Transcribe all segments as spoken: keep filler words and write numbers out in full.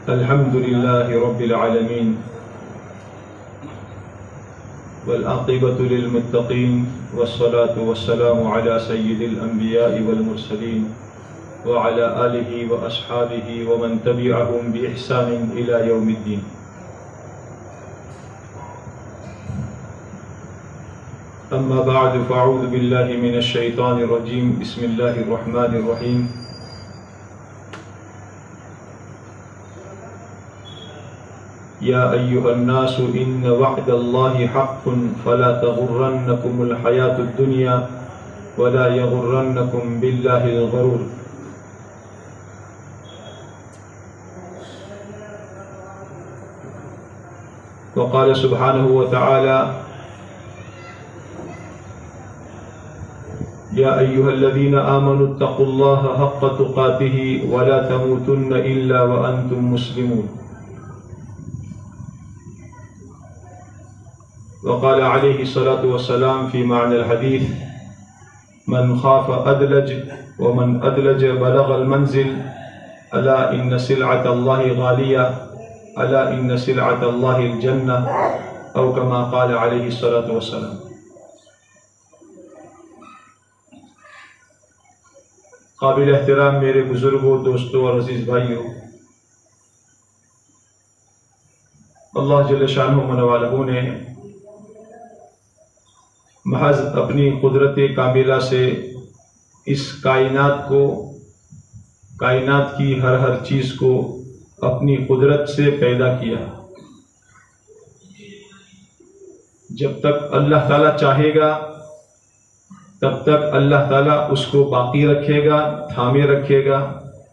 الحمد لله رب العالمين والعاقبة للمتقين والصلاة والسلام على سيد الأنبياء والمرسلين وعلى آله وأصحابه ومن تبعهم بإحسان إلى يوم الدين. أما بعد فأعوذ بالله من الشيطان الرجيم. بسم الله الرحمن الرحيم. يا أيها الناس إن وعد الله حق فلا تغرنكم الحياة الدنيا ولا يغرنكم بالله الغرور. وقال سبحانه وتعالى: يا أيها الذين آمنوا اتقوا الله حق تقاته ولا تموتن إلا وأنتم مسلمون. وقال عليه الصلاة والسلام في معنى الحديث: من خاف أدلج ومن أدلج بلغ المنزل ألا إن سلعة الله غالية ألا إن سلعة الله الجنة أو كما قال عليه الصلاة والسلام. قابل احترام میرے بزرگوں، دوستوں اور عزیز بھائیوں، اللہ جل شانہ من والہ نے محض اپنی قدرت کاملہ سے اس کائنات کو، کائنات کی ہر ہر چیز کو اپنی قدرت سے پیدا کیا. جب تک اللہ تعالیٰ چاہے گا تب تک اللہ تعالیٰ اس کو باقی رکھے گا، تھامے رکھے گا،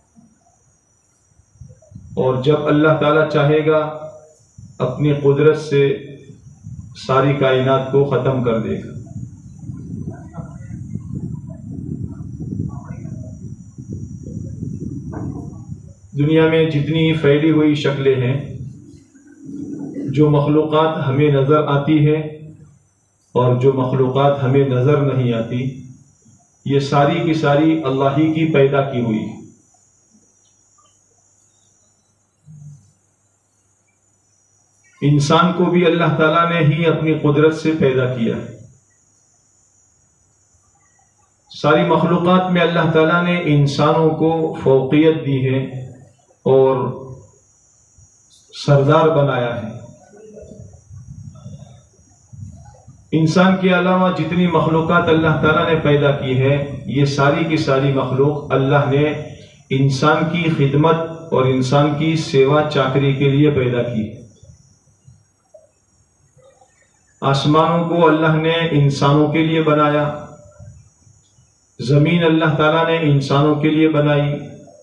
اور جب اللہ تعالیٰ چاہے گا اپنی قدرت سے ساری کائنات کو ختم کر دے گا. دنیا میں جتنی پھیلی ہوئی شکلیں ہیں، جو مخلوقات ہمیں نظر آتی ہیں اور جو مخلوقات ہمیں نظر نہیں آتی، یہ ساری کی ساری اللہ ہی کی پیدا کی ہوئی. انسان کو بھی اللہ تعالیٰ نے ہی اپنی قدرت سے پیدا کیا. ساری مخلوقات میں اللہ تعالیٰ نے انسانوں کو فوقیت دی ہے اور سردار بنایا ہے. انسان کے علاوہ جتنی مخلوقات اللہ تعالیٰ نے پیدا کی ہے، یہ ساری کی ساری مخلوق اللہ نے انسان کی خدمت اور انسان کی سیوا چاکری کے لیے پیدا کی. آسمانوں کو اللہ نے انسانوں کے لیے بنایا، زمین اللہ تعالیٰ نے انسانوں کے لیے بنائی،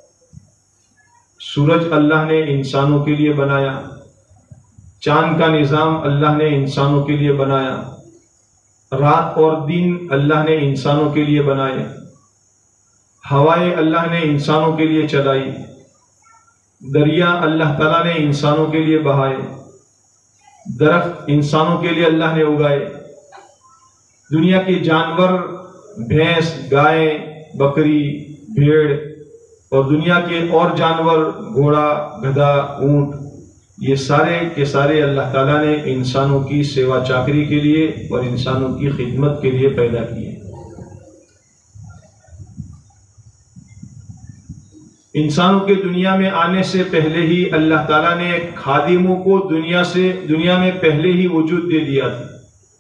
سورج اللہ نے انسانوں کے لیے بنایا، چاند کا نظام اللہ نے انسانوں کے لیے بنایا، رات اور دن اللہ نے انسانوں کے لیے بنائے، ہوائیں اللہ نے انسانوں کے لیے چلائی، دریا اللہ تعالیٰ نے انسانوں کے لیے بہائے، درخت انسانوں کے لیے اللہ نے اگائے، دنیا کے جانور بھینس، گائے، بکری، بھیڑ اور دنیا کے اور جانور گھوڑا، گدھا، اونٹ، یہ سارے کے سارے اللہ تعالیٰ نے انسانوں کی سیوا چاکری کے لیے اور انسانوں کی خدمت کے لیے پیدا کیے. انسانوں کے دنیا میں آنے سے پہلے ہی اللہ تعالیٰ نے خادموں کو دنیا سے دنیا میں پہلے ہی وجود دے دیا تھا.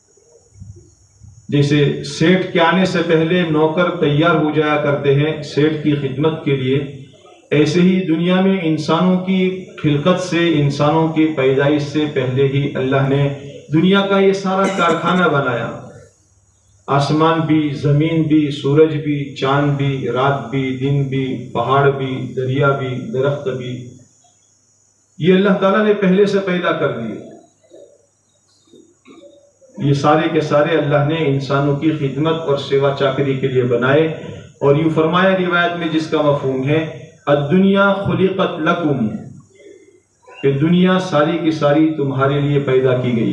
جیسے سیٹھ کے آنے سے پہلے نوکر تیار ہو جایا کرتے ہیں سیٹھ کی خدمت کے لیے، ایسے ہی دنیا میں انسانوں کی خلقت سے، انسانوں کی پیدائش سے پہلے ہی اللہ نے دنیا کا یہ سارا کارخانہ بنایا. آسمان بھی، زمین بھی، سورج بھی، چاند بھی، رات بھی، دن بھی، پہاڑ بھی، دریا بھی، درخت بھی، یہ اللہ تعالیٰ نے پہلے سے پیدا کر دیے. یہ سارے کے سارے اللہ نے انسانوں کی خدمت اور سیوا چاکری کے لیے بنائے. اور یوں فرمایا روایت میں جس کا مفہوم ہے الدنیا خلقت لکم، کہ دنیا ساری کی ساری تمہارے لیے پیدا کی گئی.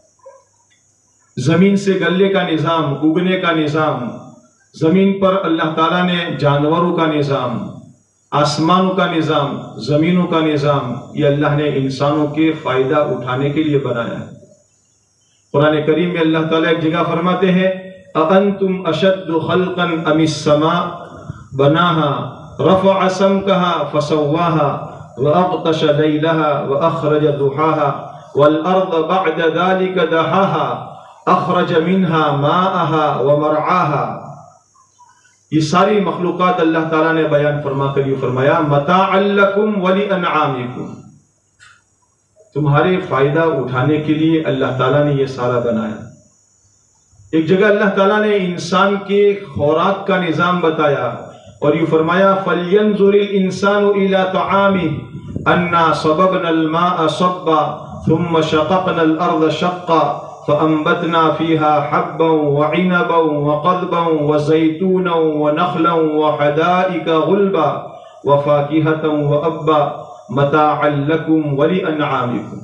زمین سے گلے کا نظام، اگنے کا نظام، زمین پر اللہ تعالیٰ نے جانوروں کا نظام، آسمانوں کا نظام، زمینوں کا نظام، یہ اللہ نے انسانوں کے فائدہ اٹھانے کے لیے بنایا ہے۔ قرآن کریم میں اللہ تعالیٰ ایک جگہ فرماتے ہیں اَأَنْتُمْ أَشَدُّ خَلْقًا أَمِ السَّمَاءُ بَنَاهَا رَفَعَ سَمْكَهَا فَسَوَّاهَا وَأَغْطَشَ لَيْلَهَا وَأَخْرَجَ ضُحَاهَا وَالْأَرْضَ بَعْدَ ذَلِكَ دَحَاهَا أَخْرَجَ مِنْهَا مَاءَهَا وَمَرْعَاهَا۔ یہ ساری مخلوقات اللہ تعالیٰ نے بیان فرما کر یہ فرمایا متاعا لکم ولانعامکم، تمہارے فائدہ اٹھانے کے لیے اللہ تعالیٰ نے یہ سارا بنایا۔ ایک جگہ اللہ تعالیٰ نے انسان کے خوراک کا نظام بتایا اور یہ فرمایا فَلْيَنْظُرِ الْإِنسَانُ إِلَىٰ طَعَامِهِ أَنَّا صَبَبْنَا الْمَاءَ صَبًّا ثُمَّ شَقَقْنَا الْأَرْضَ شَقًّا فَأَنبَتْنَا فِيهَا حَبًّا وَعِنَبًا وَقَضْبًا وَزَيْتُونًا وَنَخْلًا وَحَدَائِقَ غُلْبًا وَفَاكِهَةً وَأَبًّا مَتَاعًا لَكُمْ وَلِأَنْعَامِكُمْ۔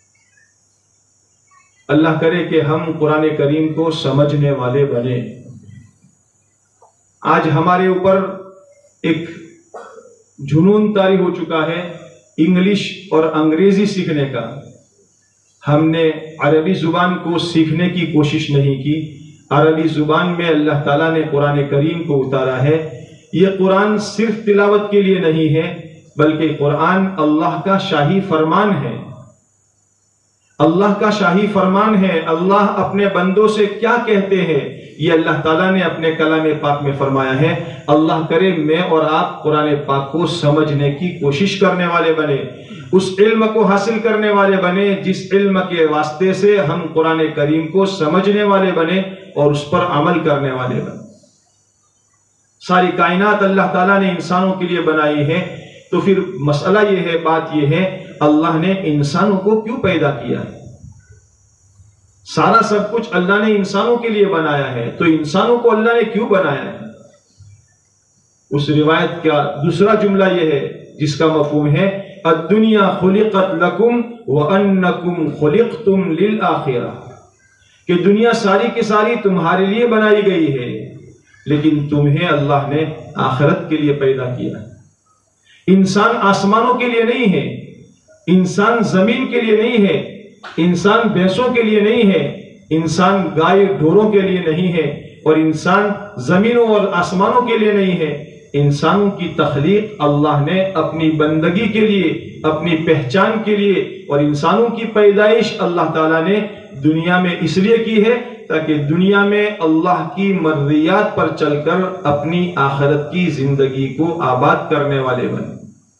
اللہ کرے کہ ہم قرآن کریم کو سمجھنے والے بنے۔ آج ہمارے اوپر ایک جنون طاری ہو چکا ہے انگلش اور انگریزی سیکھنے کا۔ ہم نے عربی زبان کو سیکھنے کی کوشش نہیں کی۔ عربی زبان میں اللہ تعالیٰ نے قرآن کریم کو اتارا ہے۔ یہ قرآن صرف تلاوت کے لیے نہیں ہے بلکہ قرآن اللہ کا شاہی فرمان ہے۔ اللہ کا شاہی فرمان ہے۔ اللہ اپنے بندوں سے کیا کہتے ہیں یہ اللہ تعالیٰ نے اپنے کلام پاک میں فرمایا ہے۔ اللہ کرے میں اور آپ قرآن پاک کو سمجھنے کی کوشش کرنے والے بنے، اس علم کو حاصل کرنے والے بنے جس علم کے واسطے سے ہم قرآن کریم کو سمجھنے والے بنے اور اس پر عمل کرنے والے بنے۔ ساری کائنات اللہ تعالیٰ نے انسانوں کے لیے بنائی ہے، تو پھر مسئلہ یہ ہے، بات یہ ہے اللہ نے انسانوں کو کیوں پیدا کیا ہے؟ سارا سب کچھ اللہ نے انسانوں کے لیے بنایا ہے، تو انسانوں کو اللہ نے کیوں بنایا ہے؟ اس روایت کا دوسرا جملہ یہ ہے جس کا مفہوم ہے الدنیا خلقت لکم وانکم خلقتم للآخرہ، کہ دنیا ساری کی ساری تمہارے لیے بنائی گئی ہے لیکن تمہیں اللہ نے آخرت کے لیے پیدا کیا۔ انسان آسمانوں کے لیے نہیں ہے، انسان زمین کے لیے نہیں ہے، انسان بھینسوں کے لیے نہیں ہے، انسان گائے ڈھوروں کے لیے نہیں ہے، اور انسان زمینوں اور آسمانوں کے لیے نہیں ہے۔ انسانوں کی تخلیق اللہ نے اپنی بندگی کے لیے، اپنی پہچان کے لیے، اور انسانوں کی پیدائش اللہ تعالیٰ نے دنیا میں اس لیے کی ہے تاکہ دنیا میں اللہ کی مرضیات پر چل کر اپنی آخرت کی زندگی کو آباد کرنے والے بنے۔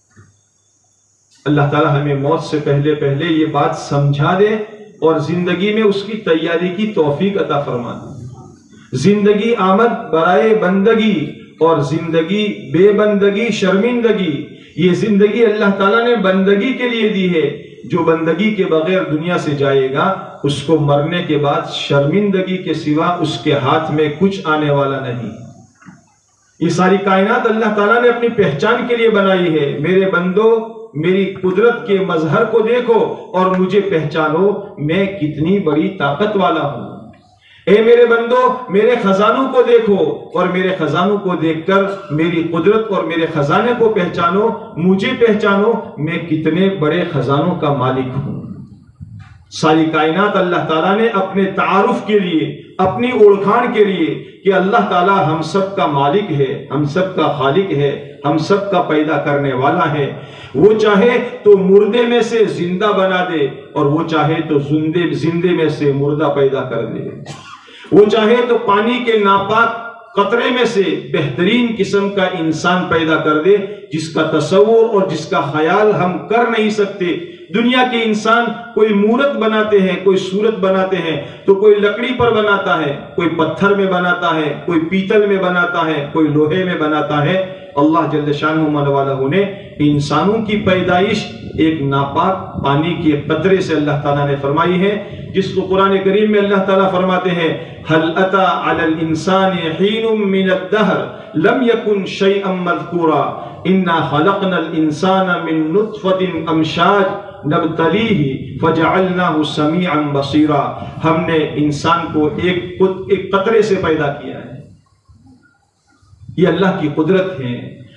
اللہ تعالیٰ ہمیں موت سے پہلے پہلے یہ بات سمجھا دے اور زندگی میں اس کی تیاری کی توفیق عطا فرما دے۔ زندگی آمد برائے بندگی اور زندگی بے بندگی شرمندگی، یہ زندگی اللہ تعالیٰ نے بندگی کے لیے دی ہے۔ جو بندگی کے بغیر دنیا سے جائے گا اس کو مرنے کے بعد شرمندگی کے سوا اس کے ہاتھ میں کچھ آنے والا نہیں۔ یہ ساری کائنات اللہ تعالیٰ نے اپنی پہچان کے لیے بنائی ہے۔ میرے بندو میری قدرت کے مظہر کو دیکھو اور مجھے پہچانو میں کتنی بڑی طاقت والا ہوں۔ اے میرے بندو میرے خزانوں کو دیکھو اور میرے خزانوں کو دیکھ کر میری قدرت اور میرے خزانے کو پہچانو، مجھے پہچانو میں کتنے بڑے خزانوں کا مالک ہوں۔ ساری کائنات اللہ تعالیٰ نے اپنے تعارف کے لیے، اپنی اوڑکھان کے لیے کہ اللہ تعالیٰ ہم سب کا مالک ہے، ہم سب کا خالق ہے، ہم سب کا پیدا کرنے والا ہے۔ وہ چاہے تو مردے میں سے زندہ بنا دے اور وہ چاہے تو زندے زندے میں سے مردہ پیدا کر دے۔ وہ چاہے تو پانی کے ناپاک قطرے میں سے بہترین قسم کا انسان پیدا کر دے جس کا تصور اور جس کا خیال ہم کر نہیں سکتے۔ دنیا کے انسان کوئی مورت بناتے ہیں، کوئی صورت بناتے ہیں تو کوئی لکڑی پر بناتا ہے، کوئی پتھر میں بناتا ہے، کوئی پیتل میں بناتا ہے، کوئی لوہے میں بناتا ہے۔ اللہ جل شانہ من والہ نے انسانوں کی پیدائش ایک ناپاک پانی کے قطرے سے اللہ تعالیٰ نے فرمائی ہے، جس کو قرآن کریم میں اللہ تعالیٰ فرماتے ہیں هل أتى على الإنسان حين من الدهر لم يكن شيئا مذكورا إنا خلقنا الإنسان من نطفة أمشاج نبتلیہ فجعلناہ سمیعا بصیرا۔ ہم نے انسان کو ایک ایک قطرے سے پیدا کیا ہے۔ یہ اللہ کی قدرت ہے۔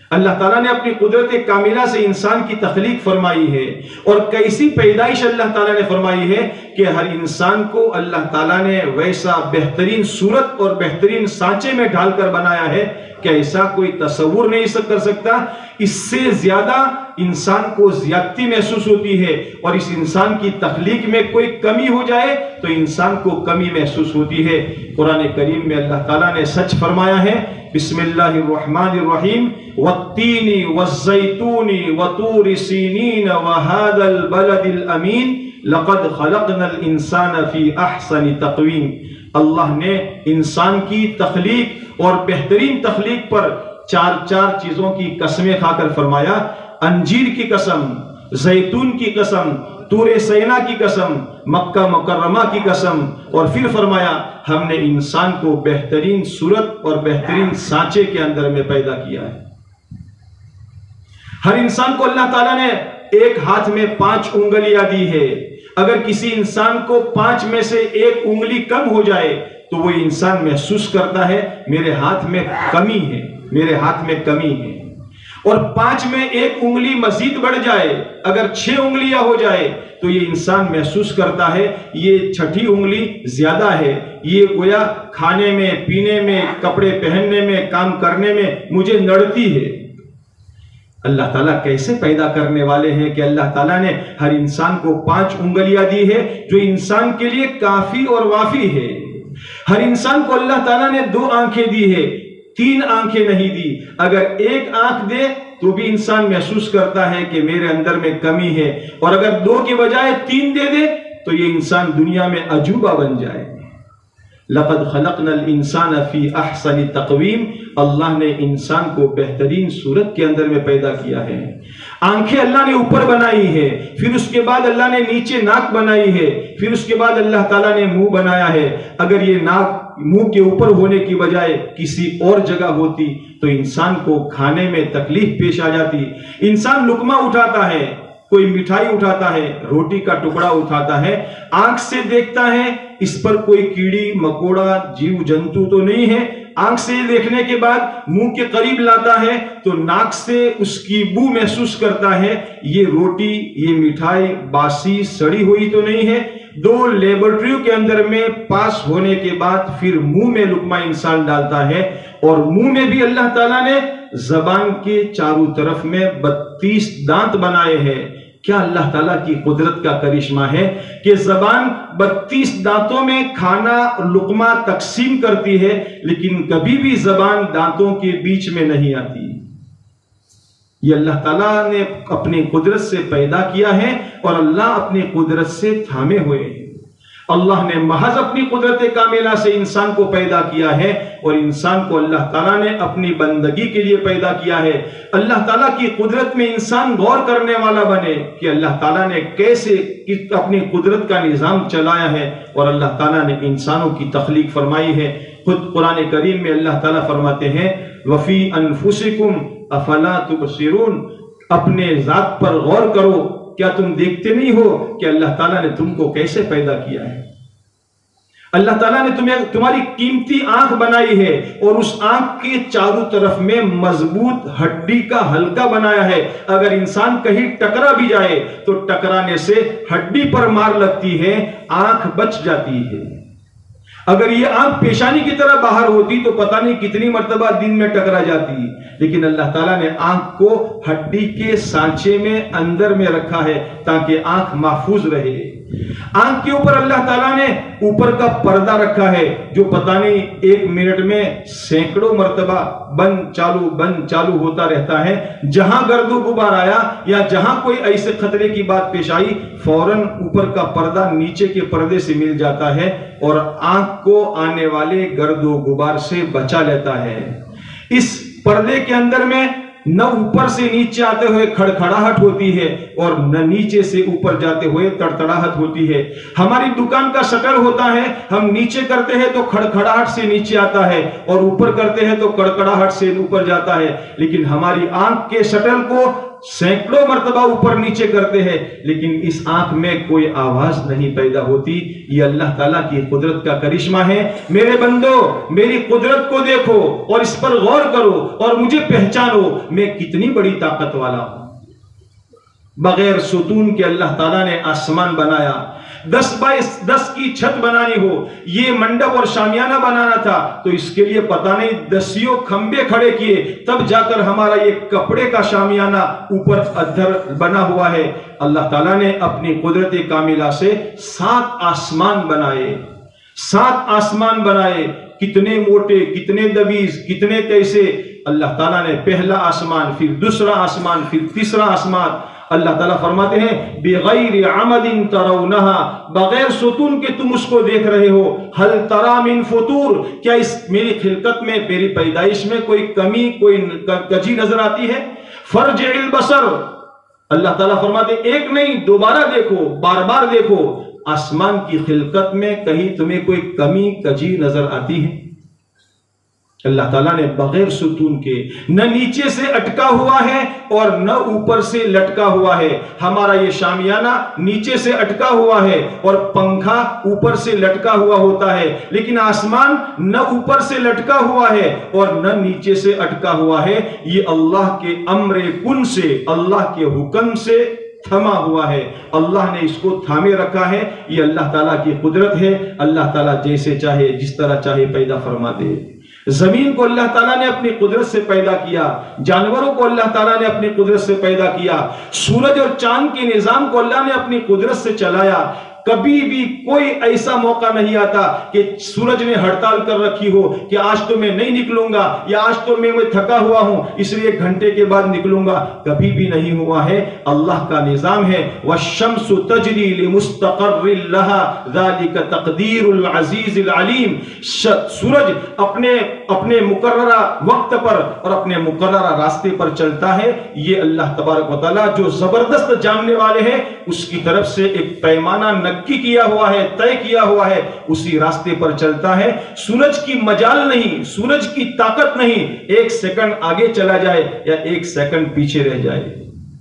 اللہ تعالیٰ نے اپنی قدرت کاملہ سے انسان کی تخلیق فرمائی ہے، اور کیسی پیدائش اللہ تعالیٰ نے فرمائی ہے کہ ہر انسان کو اللہ تعالیٰ نے ویسا بہترین صورت اور بہترین سانچے میں ڈھال کر بنایا ہے کہ ایسا کوئی تصور نہیں کر سکتا۔ اس سے زیادہ انسان کو زیادتی محسوس ہوتی ہے، اور اس انسان کی تخلیق میں کوئی کمی ہو جائے تو انسان کو کمی محسوس ہوتی ہے۔ قرآن کریم میں اللہ تعالیٰ نے سچ فرمایا ہے، بسم اللہ الرحمن الرحیم، والتین والزیتون وطور سینین وہذا البلد الامین لقد خلقنا الانسان فی احسن تقویم۔ اللہ نے انسان کی تخلیق اور بہترین تخلیق پر چار چار چیزوں کی قسمیں کھا کر فرمایا، انجیر کی قسم، زیتون کی قسم، طور سینا کی قسم، مکہ مکرمہ کی قسم، اور پھر فرمایا ہم نے انسان کو بہترین صورت اور بہترین سانچے کے اندر میں پیدا کیا ہے۔ ہر انسان کو اللہ تعالیٰ نے ایک ہاتھ میں پانچ انگلیاں دی ہے۔ اگر کسی انسان کو پانچ میں سے ایک انگلی کم ہو جائے تو وہ انسان محسوس کرتا ہے میرے ہاتھ میں کمی ہے، میرے ہاتھ میں کمی ہے۔ اور پانچ میں ایک انگلی مزید بڑھ جائے، اگر چھ انگلیاں ہو جائے تو یہ انسان محسوس کرتا ہے یہ چھٹی انگلی زیادہ ہے، یہ گویا کھانے میں، پینے میں، کپڑے پہننے میں، کام کرنے میں مجھے نڑتی ہے۔ اللہ تعالیٰ کیسے پیدا کرنے والے ہیں کہ اللہ تعالیٰ نے ہر انسان کو پانچ انگلیاں دی ہے جو انسان کے لیے کافی اور وافی ہے۔ ہر انسان کو اللہ تعالیٰ نے دو آنکھیں دی ہے، تین آنکھیں نہیں دی۔ اگر ایک آنکھ دے تو بھی انسان محسوس کرتا ہے کہ میرے اندر میں کمی ہے، اور اگر دو کے بجائے تین دے دے تو یہ انسان دنیا میں عجوبہ بن جائے۔ لقد خلقنا الانسان فی احسن تقویم، اللہ نے انسان کو بہترین صورت کے اندر میں پیدا کیا ہے۔ آنکھیں اللہ نے اوپر بنائی ہے، پھر اس کے بعد اللہ نے نیچے ناک بنائی ہے، پھر اس کے بعد اللہ تعالیٰ نے منہ بنایا ہے۔ اگر یہ ناک منہ کے اوپر ہونے کی بجائے کسی اور جگہ ہوتی تو انسان کو کھانے میں تکلیف پیش آ جاتی۔ انسان لقمہ اٹھاتا ہے، کوئی مٹھائی اٹھاتا ہے، روٹی کا ٹکڑا اٹھاتا ہے، آنکھ سے دیکھتا ہے اس پر کوئی کیڑی مکوڑا جیو جنتو تو نہیں ہے، آنکھ سے دیکھنے کے بعد منہ کے قریب لاتا ہے تو ناک سے اس کی بو محسوس کرتا ہے یہ روٹی، یہ مٹھائی باسی سڑی ہوئی تو نہیں ہے۔ دو لیبورٹریوں کے اندر میں پاس ہونے کے بعد پھر منہ میں لقمہ انسان ڈالتا ہے، اور منہ میں بھی اللہ تعالیٰ نے زبان کے چاروں طرف میں بتیس دانت بنائے ہیں۔ کیا اللہ تعالیٰ کی قدرت کا کرشمہ ہے کہ زبان بتیس دانتوں میں کھانا لقمہ تقسیم کرتی ہے، لیکن کبھی بھی زبان دانتوں کے بیچ میں نہیں آتی۔ یہ اللہ تعالیٰ نے اپنی قدرت سے پیدا کیا ہے، اور اللہ اپنی قدرت سے تھامے ہوئے ہیں۔ اللہ نے محض اپنی قدرت کاملہ سے انسان کو پیدا کیا ہے، اور انسان کو اللہ تعالیٰ نے اپنی بندگی کے لیے پیدا کیا ہے۔ اللہ تعالیٰ کی قدرت میں انسان غور کرنے والا بنے کہ اللہ تعالیٰ نے کیسے اپنی قدرت کا نظام چلایا ہے، اور اللہ تعالیٰ نے انسانوں کی تخلیق فرمائی ہے۔ خود قرآن کریم میں اللہ تعالیٰ فرماتے ہیں وَفِي أَنفُسِكُمْ أَفَلَا تُبْصِرُونَ، اپنے ذات پر غور کرو، کیا تم دیکھتے نہیں ہو کہ اللہ تعالیٰ نے تم کو کیسے پیدا کیا ہے؟ اللہ تعالیٰ نے تمہیں تمہاری قیمتی آنکھ بنائی ہے، اور اس آنکھ کے چاروں طرف میں مضبوط ہڈی کا حلقہ بنایا ہے۔ اگر انسان کہیں ٹکرا بھی جائے تو ٹکرانے سے ہڈی پر مار لگتی ہے، آنکھ بچ جاتی ہے۔ اگر یہ آنکھ پیشانی کی طرح باہر ہوتی تو پتہ نہیں کتنی مرتبہ دن میں ٹکرا جاتی، لیکن اللہ تعالیٰ نے آنکھ کو ہڈی کے سانچے میں اندر میں رکھا ہے تاکہ آنکھ محفوظ رہے۔ آنکھ کے اوپر اللہ تعالیٰ نے اوپر کا پردہ رکھا ہے جو پتہ نہیں ایک منٹ میں سینکڑوں مرتبہ بند چالو بند چالو ہوتا رہتا ہے۔ جہاں گرد و غبار آیا یا جہاں کوئی ایسے خطرے کی بات پیش آئی، فوراً اوپر کا پردہ نیچے کے پردے سے مل جاتا ہے اور آنکھ کو آنے والے گرد و غبار سے بچا لیتا ہے۔ اس پردے کے اندر میں نہ اوپر سے نیچے آتے ہوئے کھڑکھڑاہٹ ہوتی ہے اور نہ نیچے سے اوپر جاتے ہوئے تڑتڑاہٹ ہوتی ہے۔ ہماری دکان کا شٹر ہوتا ہے، ہم نیچے کرتے ہیں تو کھڑکھڑاہٹ سے نیچے آتا ہے اور اوپر کرتے ہیں تو کڑکڑاہٹ سے اوپر جاتا ہے، لیکن ہماری آنکھ کے شٹر کو सैकड़ों मर्तबा ऊपर नीचे करते हैं, लेकिन इस आंख में कोई आवाज नहीं पैदा होती। ये अल्लाह ताला की कुदरत का करिश्मा है। मेरे बंदो, मेरी कुदरत को देखो और इस पर गौर करो और मुझे पहचानो, मैं कितनी बड़ी ताकत वाला हूं। बगैर सुतून के अल्लाह ताला ने आसमान बनाया। दस बाई दस की छत बनानी हो, ये मंडप और शामियाना बनाना था, तो इसके लिए पता नहीं दसियों खंबे खड़े किए, तब जाकर हमारा ये कपड़े का शामियाना ऊपर अधर बना हुआ है। अल्लाह ताला ने अपनी कुदरत कामिला से सात आसमान बनाए, सात आसमान बनाए। कितने मोटे, कितने दबीज, कितने कैसे। अल्लाह ताला ने पहला आसमान, फिर दूसरा आसमान, फिर तीसरा आसमान। अल्लाह ताला फरमाते हैं बिगैर अमदिन तरौनहा, बगैर सुतून के तुम उसको देख रहे हो। हल तरा मिन फुतूर, क्या इस मेरी खिलकत में, मेरी पैदाइश में कोई कमी, कोई कजी नजर आती है? फर्जिल बसर, अल्लाह ताला फरमाते एक नहीं दोबारा देखो, बार बार देखो, आसमान की खिलकत में कहीं तुम्हें कोई कमी कजी नजर आती है? अल्लाह ताला ने बगैर सुतून के, न नीचे से अटका हुआ है और न ऊपर से लटका हुआ है। हमारा ये शामियाना नीचे से अटका हुआ है और पंखा ऊपर से लटका हुआ होता है, लेकिन आसमान न ऊपर से लटका हुआ है और न नीचे से अटका हुआ है। ये अल्लाह के अम्रे कुन से, अल्लाह के हुक्म से थमा हुआ है। अल्लाह ने इसको थामे रखा है। ये अल्लाह ताला की कुदरत है। अल्लाह ताला जैसे चाहे, जिस तरह चाहे पैदा फरमा दे। जमीन को अल्लाह ताला ने अपनी कुदरत से पैदा किया, जानवरों को अल्लाह ताला ने अपनी कुदरत से पैदा किया, सूरज और चांद के निजाम को अल्लाह ने अपनी कुदरत से चलाया। कभी भी कोई ऐसा मौका नहीं आता कि सूरज ने हड़ताल कर रखी हो कि आज तो मैं नहीं निकलूंगा, या आज तो मैं, मैं थका हुआ हूं इसलिए एक घंटे के बाद निकलूंगा। कभी भी नहीं हुआ है। अल्लाह का निजाम है वश्शम्सु तजरी लिमुस्तक़र्रिन लहा ज़ालिका तक़दीरुल अज़ीज़िल अलीम। सूरज अपने अपने मुकर्ररा वक्त पर और अपने मुकर्ररा रास्ते पर चलता है। ये अल्लाह तबारक व तआला जो जबरदस्त जानने वाले हैं, उसकी तरफ से एक पैमाना नक्की किया हुआ है, तय किया हुआ है, उसी रास्ते पर चलता है। सूरज की मजाल नहीं, सूरज की ताकत नहीं, एक सेकंड आगे चला जाए या एक सेकंड पीछे रह जाए।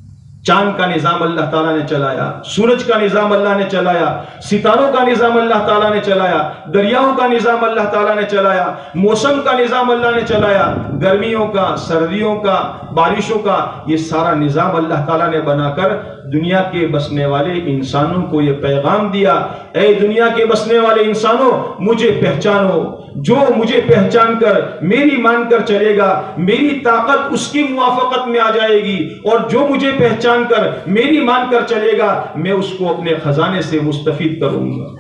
चांद का निजाम अल्लाह ताला ने चलाया, सूरज का निजाम अल्लाह ने चलाया, सितारों का निजाम अल्लाह ताला ने चलाया, दरियाओं का निजाम अल्लाह ताला ने चलाया, मौसम का निजाम अल्लाह ने चलाया, गर्मियों का, सर्दियों का, बारिशों का, ये सारा निजाम अल्लाह ताला ने बनाकर दुनिया के बसने वाले इंसानों को ये पैगाम दिया, ऐ दुनिया के बसने वाले इंसानों, मुझे पहचानो। जो मुझे पहचान कर, मेरी मानकर चलेगा, मेरी ताकत उसकी मुआफकत में आ जाएगी, और जो मुझे पहचान कर, मेरी मानकर चलेगा, मैं उसको अपने खजाने से मुस्तफीद करूंगा।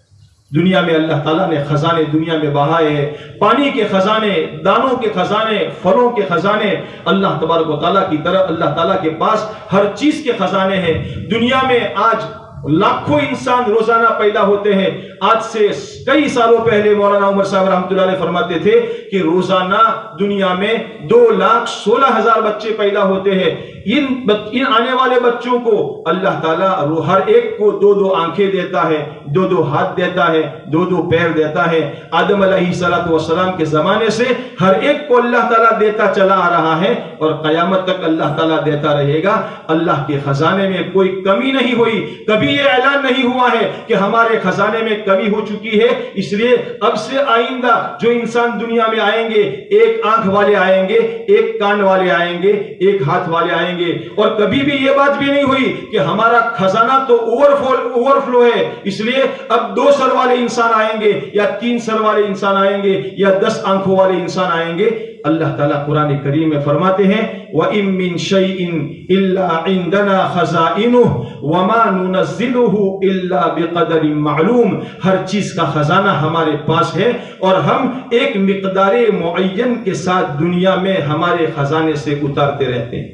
दुनिया में अल्लाह ताला ने खजाने दुनिया में बहाए हैं, पानी के खजाने, दानों के खजाने, फलों के खजाने। अल्लाह तबारक व तआला की तरफ, अल्लाह ताला के पास हर चीज के खजाने हैं। दुनिया में आज लाखों इंसान रोजाना पैदा होते हैं। आज से कई सालों पहले मौलाना उमर साहब रहमतुल्लाह अलैह फरमाते थे कि रोजाना दुनिया में दो लाख सोलह हजार बच्चे पैदा होते हैं। इन इन आने वाले बच्चों को अल्लाह ताला हर एक को दो दो आंखें देता है, दो दो हाथ देता है, दो दो पैर देता है। आदम अलैहिस्सलातु वस्सलाम के जमाने से हर एक को अल्लाह ताला देता चला आ रहा है और कयामत तक अल्लाह ताला देता रहेगा। अल्लाह के खजाने में कोई कमी नहीं हुई। कभी ये ऐलान नहीं हुआ है कि हमारे खजाने में कमी हो चुकी है, इसलिए अब से आइंदा जो इंसान दुनिया में आएंगे, एक आंख वाले आएंगे, एक कान वाले आएंगे, एक हाथ वाले आएंगे। और कभी भी ये बात भी नहीं हुई कि हमारा खजाना तो ओवरफ्लो ओवरफ्लो है, इसलिए अब दो सर वाले इंसान आएंगे या तीन सर वाले इंसान आएंगे या दस आंखों वाले इंसान आएंगे। अल्लाह ताला कुरान करीम में फरमाते हैं व इम मिन शैइन इल्ला इंदना खजाइनुहु व मा नुनज़्ज़िलुहु इल्ला बिक़दरिन मालूम। हर चीज का खजाना हमारे पास है और हम एक मिक़दारे मुअय्यन के साथ दुनिया में हमारे खजाने से उतारते रहते हैं।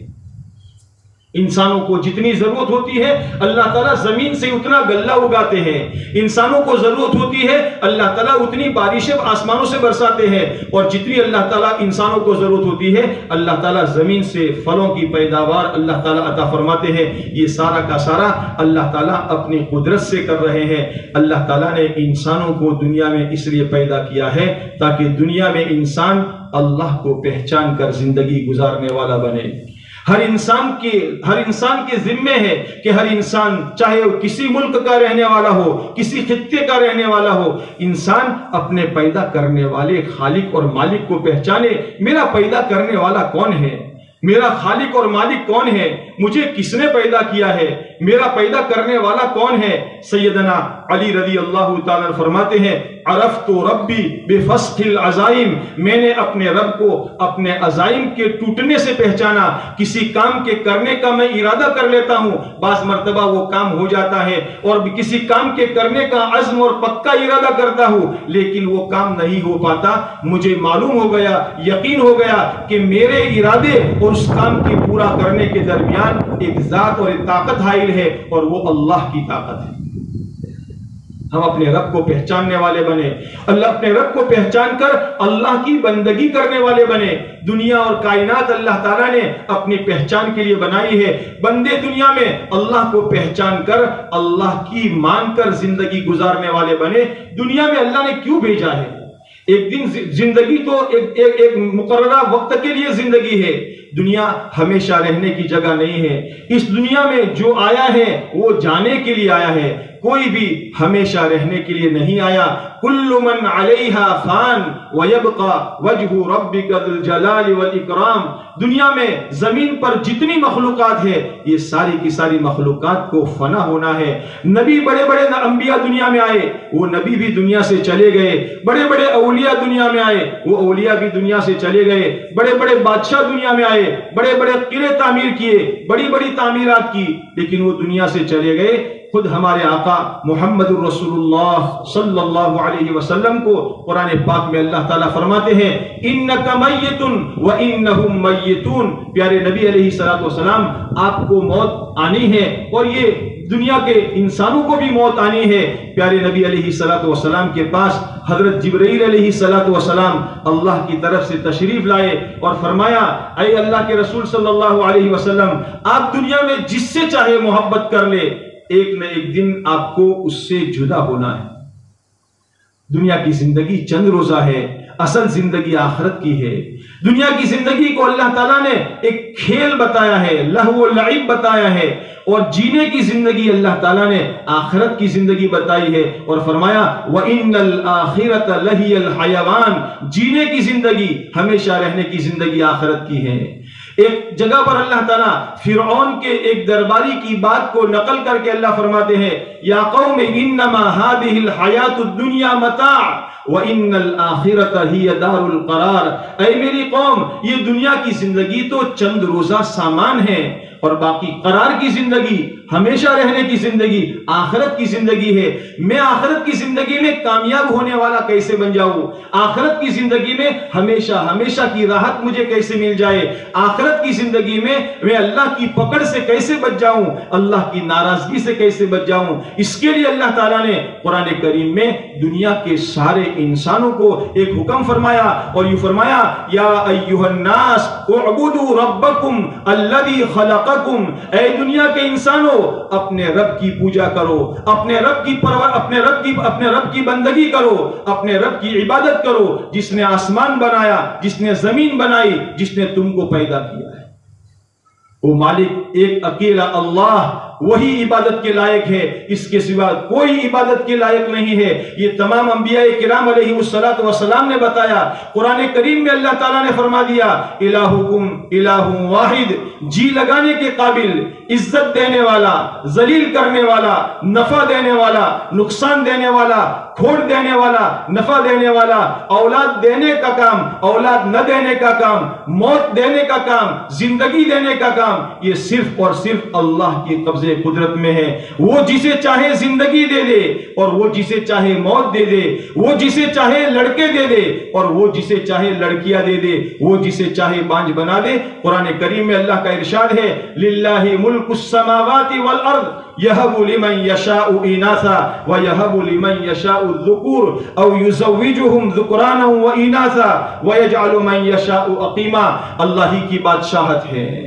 इंसानों को जितनी जरूरत होती है अल्लाह ताला जमीन से उतना गल्ला उगाते हैं। इंसानों को जरूरत होती है अल्लाह ताला उतनी बारिशें आसमानों से बरसाते हैं, और जितनी अल्लाह ताला इंसानों को जरूरत होती है अल्लाह ताला जमीन से फलों की पैदावार अल्लाह ताला अता फरमाते हैं। ये सारा का सारा अल्लाह ताला अपनी कुदरत से कर रहे हैं। अल्लाह ताला ने इंसानों को दुनिया में इसलिए पैदा किया है ताकि दुनिया में इंसान अल्लाह को पहचान कर जिंदगी गुजारने वाला बने। ہر انسان کے ہر انسان کے ذمے ہے کہ ہر انسان چاہے وہ کسی ملک کا رہنے والا ہو، کسی خطے کا رہنے والا ہو، انسان اپنے پیدا کرنے والے خالق اور مالک کو پہچانے۔ میرا پیدا کرنے والا کون ہے؟ میرا خالق اور مالک کون ہے؟ مجھے کس نے پیدا کیا ہے؟ میرا پیدا کرنے والا کون ہے؟ سیدنا علی رضی اللہ تعالیٰ فرماتے ہیں عرفت ربی بفسخ العزائم، میں نے اپنے رب کو اپنے عزائم کے ٹوٹنے سے پہچانا۔ کسی کام کے کرنے کا میں ارادہ کر لیتا ہوں، بعض مرتبہ وہ کام ہو جاتا ہے، اور کسی کام کے کرنے کا عزم اور پکا ارادہ کرتا ہوں لیکن وہ کام نہیں ہو پاتا۔ مجھے معلوم ہو گیا، یقین ہو گیا کہ میرے ارادے اور اس کام کی پورا کرنے کے درمیان ایک ذات اور ایک طاقت حائل ہے، اور وہ اللہ کی طاقت ہے۔ ہم اپنے رب کو پہچاننے والے بنے، اللہ اپنے رب کو پہچان کر اللہ کی بندگی کرنے والے بنے۔ دنیا اور کائنات اللہ تعالیٰ نے اپنی پہچان کے لیے بنائی ہے۔ بندے دنیا میں اللہ کو پہچان کر اللہ کی مان کر زندگی گزارنے والے بنے۔ دنیا میں اللہ نے کیوں بھیجا ہے؟ ایک دن زندگی تو ایک, ایک, ایک مقررہ وقت کے لیے زندگی ہے، دنیا ہمیشہ رہنے کی جگہ نہیں ہے۔ اس دنیا میں جو آیا ہے وہ جانے کے لیے آیا ہے، کوئی بھی ہمیشہ رہنے کے لیے نہیں آیا۔ کل من علیہا فان ویبقى وجہ ربک ذو الجلال والاکرام، دنیا میں زمین پر جتنی مخلوقات ہے یہ ساری کی ساری مخلوقات کو فنا ہونا ہے۔ نبی بڑے بڑے انبیاء دنیا میں آئے، وہ نبی بھی دنیا سے چلے گئے۔ بڑے بڑے اولیاء دنیا میں آئے، وہ اولیاء بھی دنیا سے چلے گئے۔ بڑے بڑے بادشاہ دنیا میں آئے، بڑے بڑے قلعے تعمیر کیے، بڑی بڑی تعمیرات کی، لیکن وہ دنیا سے چلے گئے۔ خود ہمارے آقا محمد رسول اللہ صلی اللہ علیہ وسلم کو قرآن پاک میں اللہ تعالیٰ فرماتے ہیں انک میت وانہم میتون، پیارے نبی علیہ السلام آپ کو موت آنی ہے اور یہ دنیا کے انسانوں کو بھی موت آنی ہے۔ پیارے نبی علیہ السلام کے پاس حضرت جبرائیل علیہ السلام اللہ کی طرف سے تشریف لائے اور فرمایا اے اللہ کے رسول صلی اللہ علیہ وسلم، آپ دنیا میں جس سے چاہے محبت کر لے، ایک نہ ایک دن آپ کو اس سے جدا ہونا ہے۔ دنیا کی زندگی چند روزہ ہے، اصل زندگی آخرت کی ہے۔ دنیا کی زندگی کو اللہ تعالیٰ نے ایک کھیل بتایا ہے، لہو و لعب بتایا ہے، اور جینے کی زندگی اللہ تعالیٰ نے آخرت کی زندگی بتائی ہے اور فرمایا وَإِنَّ الْآخِرَةَ لَهِيَ الْحَيَوَانِ، جینے کی زندگی، ہمیشہ رہنے کی زندگی آخرت کی ہے۔ ایک جگہ پر اللہ تعالیٰ فرعون کے ایک درباری کی بات کو نقل کر کے اللہ فرماتے ہیں یا قوم انما هذه الحیات الدنیا متاع وَإِنَّ الْآخِرَةَ هِيَ دَارُ الْقَرَارِ، اے میری قوم یہ دنیا کی زندگی تو چند روزہ سامان ہے اور باقی قرار کی زندگی، ہمیشہ رہنے کی زندگی آخرت کی زندگی ہے۔ میں آخرت کی زندگی میں کامیاب ہونے والا کیسے بن جاؤں؟ آخرت کی زندگی میں ہمیشہ ہمیشہ کی راحت مجھے کیسے مل جائے؟ آخرت کی زندگی میں میں اللہ کی پکڑ سے کیسے بچ جاؤں؟ اللہ کی ناراضگی سے کیسے بچ جاؤں؟ اس کے لیے اللہ تعالیٰ نے قرآن کریم میں دنیا کے سارے انسانوں کو ایک حکم فرمایا اور یہ فرمایا یا ایھا الناس اعبدوا ربکم الذی خلقکم، اے دنیا کے انسانوں اپنے رب کی پوجا کرو، اپنے رب کی پرور اپنے رب کی اپنے رب کی بندگی کرو، اپنے رب کی عبادت کرو جس نے آسمان بنایا، جس نے زمین بنائی، جس نے تم کو پیدا کیا ہے۔ وہ مالک ایک اکیلا اللہ، وہی عبادت کے لائق ہے، اس کے سوا کوئی عبادت کے لائق نہیں ہے۔ یہ تمام انبیاء کرام علیہ السلام نے بتایا۔ قرآن کریم میں اللہ تعالیٰ نے فرما دیا الہکم الہ واحد، جی لگانے کے قابل، عزت دینے والا، ذلیل کرنے والا، نفع دینے والا، نقصان دینے والا، کھوڑ دینے والا، نفع دینے والا، اولاد دینے کا کام، اولاد نہ دینے کا کام، موت دینے کا کام، زندگی دینے کا کام، یہ صرف اور صرف اللہ کی قبضے قدرت میں ہے۔ وہ جسے چاہے زندگی دے دے اور وہ جسے چاہے موت دے دے، وہ جسے چاہے لڑکے دے دے اور وہ جسے چاہے لڑکیاں دے دے، وہ جسے چاہے بانج بنا دے۔ قرآن کریم میں اللہ کا ارشاد ہے للہ ملک السماوات والارض یہب لمن یشاء اناثا ویہب لمن یشاء الذکور او یزوجہم ذکرانا واناثا ویجعل من یشاء عقیما، اللہ ہی کی بادشاہت ہے،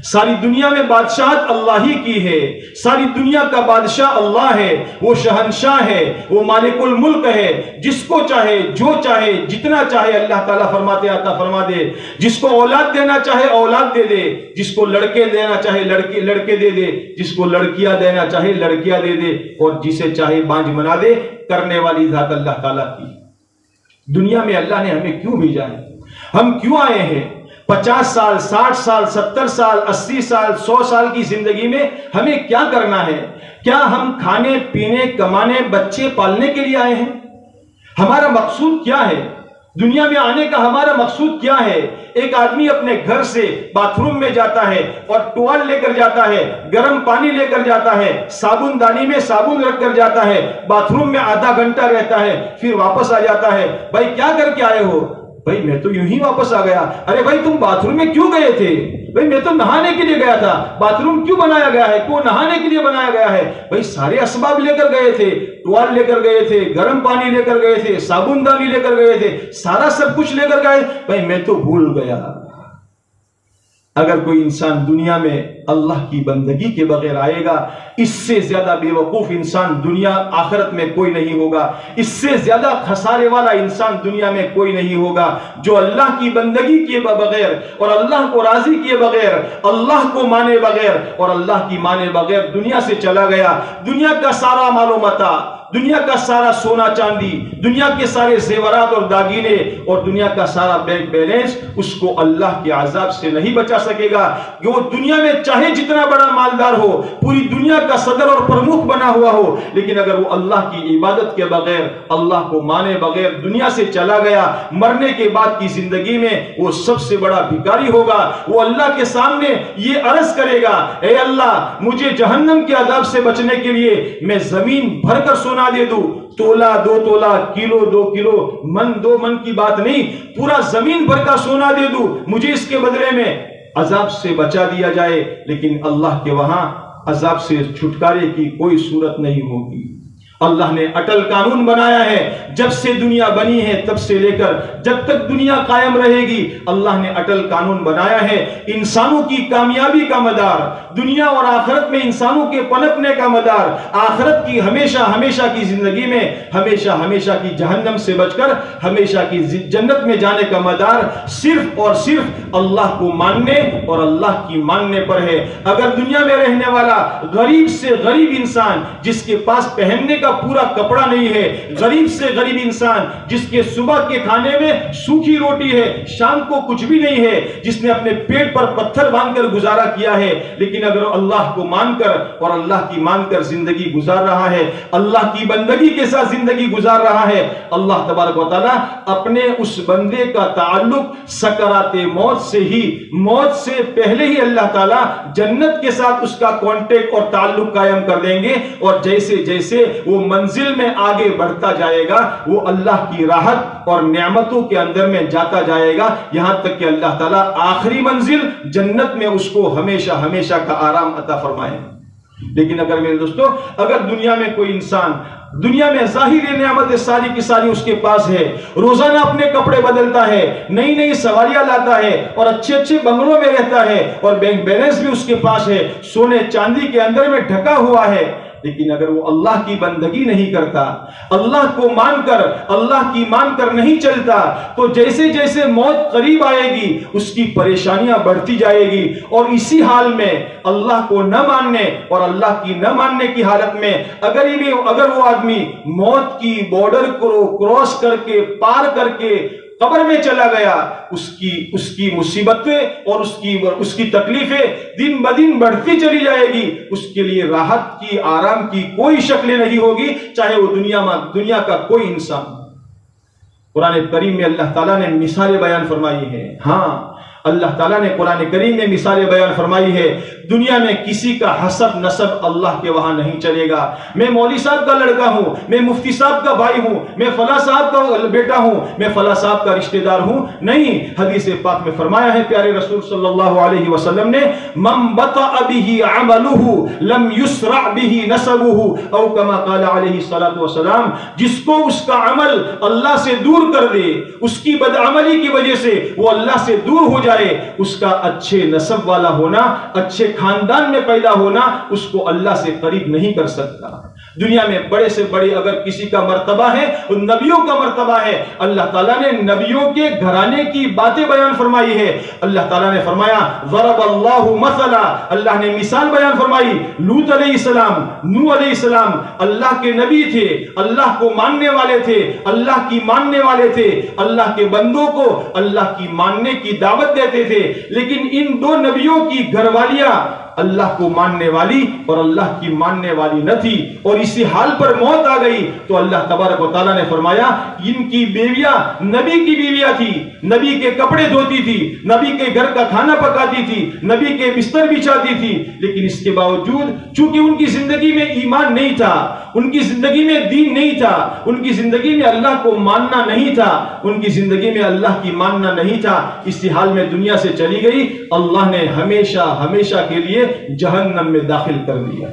ساری دنیا میں بادشاہت اللہ ہی کی ہے، ساری دنیا کا بادشاہ اللہ ہے، وہ شہنشاہ ہے، وہ مالک الملک ہے، جس کو چاہے جو چاہے جتنا چاہے اللہ تعالیٰ فرماتے عطا فرما دے، جس کو اولاد دینا چاہے اولاد دے دے، جس کو لڑکے دینا چاہے لڑکے لڑکے دے دے، جس کو لڑکیاں دینا چاہے لڑکیاں دے دے، اور جسے چاہے بانج بنا دے۔ کرنے والی ذات اللہ تعالیٰ کی۔ دنیا میں اللہ نے ہمیں کیوں بھیجا ہے؟ ہم کیوں آئے ہیں؟ پچاس سال، ساٹھ سال، ستر سال، اسی سال، سو سال کی زندگی میں ہمیں کیا کرنا ہے؟ کیا ہم کھانے پینے کمانے بچے پالنے کے لیے آئے ہیں؟ ہمارا مقصود کیا ہے؟ دنیا میں آنے کا ہمارا مقصود کیا ہے؟ ایک آدمی اپنے گھر سے باتھ روم میں جاتا ہے اور ٹوال لے کر جاتا ہے، گرم پانی لے کر جاتا ہے، صابن دانی میں صابن رکھ کر جاتا ہے، باتھ روم میں آدھا گھنٹہ رہتا ہے، پھر واپس آ جاتا ہے۔ بھائی کیا کر کے آئے ہو؟ بھائی میں تو یوں ہی واپس آ گیا۔ ارے بھائی تم باتھ روم میں کیوں گئے تھے؟ بھئی میں تو نہانے کے لیے گیا تھا۔ باتھ روم کیوں بنایا گیا ہے؟ کیوں نہانے کے لیے بنایا گیا ہے؟ بھئی سارے اسباب لے کر گئے تھے، ٹوال لے کر گئے تھے، گرم پانی لے کر گئے تھے، صابن دانی لے کر گئے تھے، سارا سب کچھ لے کر گئے۔ بھئی میں تو بھول گیا۔ اگر کوئی انسان دنیا میں اللہ کی بندگی کے بغیر آئے گا، اس سے زیادہ بے وقوف انسان دنیا آخرت میں کوئی نہیں ہوگا، اس سے زیادہ خسارے والا انسان دنیا میں کوئی نہیں ہوگا، جو اللہ کی بندگی کیے بغیر اور اللہ کو راضی کیے بغیر، اللہ کو مانے بغیر اور اللہ کی مانے بغیر دنیا سے چلا گیا۔ دنیا کا سارا مال و متاع، دنیا کا سارا سونا چاندی، دنیا کے سارے زیورات اور داگینے اور دنیا کا سارا بینک بیلنس اس کو اللہ کے عذاب سے نہیں بچا سکے گا۔ کہ وہ دنیا میں چاہے جتنا بڑا مالدار ہو، پوری دنیا کا صدر اور پرمکھ بنا ہوا ہو، لیکن اگر وہ اللہ کی عبادت کے بغیر، اللہ کو مانے بغیر دنیا سے چلا گیا، مرنے کے بعد کی زندگی میں وہ سب سے بڑا بھکاری ہوگا۔ وہ اللہ کے سامنے یہ عرض کرے گا، اے اللہ مجھے جہنم کے عذاب سے بچنے کے لیے میں زمین بھر کر سونا دے دوں، تولا دو تولا، کلو دو کلو، من دو من کی بات نہیں، پورا زمین بھر کا سونا دے دوں، مجھے اس کے بدلے میں عذاب سے بچا دیا جائے۔ لیکن اللہ کے وہاں عذاب سے چھٹکارے کی کوئی صورت نہیں ہوگی۔ اللہ نے اٹل قانون بنایا ہے، جب سے دنیا بنی ہے تب سے لے کر جب تک دنیا قائم رہے گی، اللہ نے اٹل قانون بنایا ہے۔ انسانوں کی کامیابی کا مدار، دنیا اور آخرت میں انسانوں کے پنپنے کا مدار، آخرت کی ہمیشہ ہمیشہ کی زندگی میں ہمیشہ ہمیشہ کی جہنم سے بچ کر ہمیشہ کی جنت میں جانے کا مدار صرف اور صرف اللہ کو ماننے اور اللہ کی ماننے پر ہے۔ اگر دنیا میں رہنے والا غریب سے غریب انسان جس کے پاس پہننے کا پورا کپڑا نہیں ہے، غریب سے غریب انسان جس کے صبح کے کھانے میں سوکھی روٹی ہے، شام کو کچھ بھی نہیں ہے، جس نے اپنے پیٹ پر پتھر باندھ کر گزارا کیا ہے، لیکن اگر اللہ کو مان کر اور اللہ کی مان کر زندگی گزار رہا ہے، اللہ کی بندگی کے ساتھ زندگی گزار رہا ہے، اللہ تبارک و تعالیٰ اپنے اس بندے کا تعلق سکرات موت سے ہی، موت سے پہلے ہی اللہ تعالیٰ جنت کے ساتھ اس کا کانٹیکٹ اور تعلق قائم کر دیں گے، اور جیسے جیسے وہ منزل میں آگے بڑھتا جائے گا، وہ اللہ کی راحت اور نعمتوں کے اندر میں جاتا جائے گا، یہاں تک کہ اللہ تعالیٰ آخری منزل جنت میں اس کو ہمیشہ ہمیشہ کا آرام عطا فرمائے۔ لیکن اگر میرے دوستو، اگر دنیا میں کوئی انسان دنیا میں ظاہری نعمت ساری کی ساری اس کے پاس ہے، روزانہ اپنے کپڑے بدلتا ہے، نئی نئی سواریاں لاتا ہے اور اچھے اچھے بنگلوں میں رہتا ہے، اور بینک بیلنس بھی اس کے پاس ہے، سونے چاندی کے اندر میں ڈھکا ہوا ہے، لیکن اگر وہ اللہ کی بندگی نہیں کرتا، اللہ کو مان کر اللہ کی مان کر نہیں چلتا، تو جیسے جیسے موت قریب آئے گی اس کی پریشانیاں بڑھتی جائے گی، اور اسی حال میں اللہ کو نہ ماننے اور اللہ کی نہ ماننے کی حالت میں اگر یہ اگر وہ آدمی موت کی بارڈر کو کراس کر کے پار کر کے قبر میں چلا گیا، اس کی اس کی مصیبتیں اور اس کی اس کی تکلیفیں دن بدن بڑھتی چلی جائے گی، اس کے لیے راحت کی آرام کی کوئی شکل نہیں ہوگی، چاہے وہ دنیا میں دنیا کا کوئی انسان۔ قرآن کریم میں اللہ تعالیٰ نے مثالیں بیان فرمائی ہے۔ ہاں، اللہ تعالیٰ نے قرآن کریم میں مثالیں بیان فرمائی ہے۔ دنیا میں کسی کا حسب نسب اللہ کے وہاں نہیں چلے گا۔ میں مولوی صاحب کا لڑکا ہوں، میں مفتی صاحب کا بھائی ہوں، میں فلاں صاحب کا بیٹا ہوں، میں فلاں صاحب کا رشتہ دار ہوں، نہیں۔ حدیث پاک میں فرمایا ہے پیارے رسول صلی اللہ علیہ وسلم نے، من بطأ به عمله لم يسرع به نسبه، او کما قال علیہ الصلوۃ والسلام، جس کو اس کا عمل اللہ سے دور کر دے، اس کی بدعملی کی وجہ سے وہ اللہ سے دور ہو جائے جائے، اس کا اچھے نسب والا ہونا، اچھے خاندان میں پیدا ہونا اس کو اللہ سے قریب نہیں کر سکتا۔ دنیا میں بڑے سے بڑے اگر کسی کا مرتبہ ہے وہ نبیوں کا مرتبہ ہے۔ اللہ تعالیٰ نے نبیوں کے گھرانے کی باتیں بیان فرمائی ہے۔ اللہ تعالیٰ نے فرمایا ضرب اللہ مثلا، اللہ نے مثال بیان فرمائی۔ لوط علیہ السلام، نوح علیہ السلام اللہ کے نبی تھے، اللہ کو ماننے والے تھے، اللہ کی ماننے والے تھے، اللہ کے بندوں کو اللہ کی ماننے کی دعوت دیتے تھے، لیکن ان دو نبیوں کی گھر والیاں اللہ کو ماننے والی اور اللہ کی ماننے والی نہ تھی، اور اسی حال پر موت آ گئی تو اللہ تبارک و تعالیٰ نے فرمایا ان کی بیویاں نبی کی بیویاں تھی، نبی کے کپڑے دھوتی تھی، نبی کے گھر کا کھانا پکاتی تھی، نبی کے بستر بچھاتی تھی، لیکن اس کے باوجود چونکہ ان کی زندگی میں ایمان نہیں تھا، ان کی زندگی میں دین نہیں تھا، ان کی زندگی میں اللہ کو ماننا نہیں تھا، ان کی زندگی میں اللہ کی ماننا نہیں تھا، اسی حال میں دنیا سے چلی گئی، اللہ نے ہمیشہ ہمیشہ کے لیے جہنم میں داخل کر دیا۔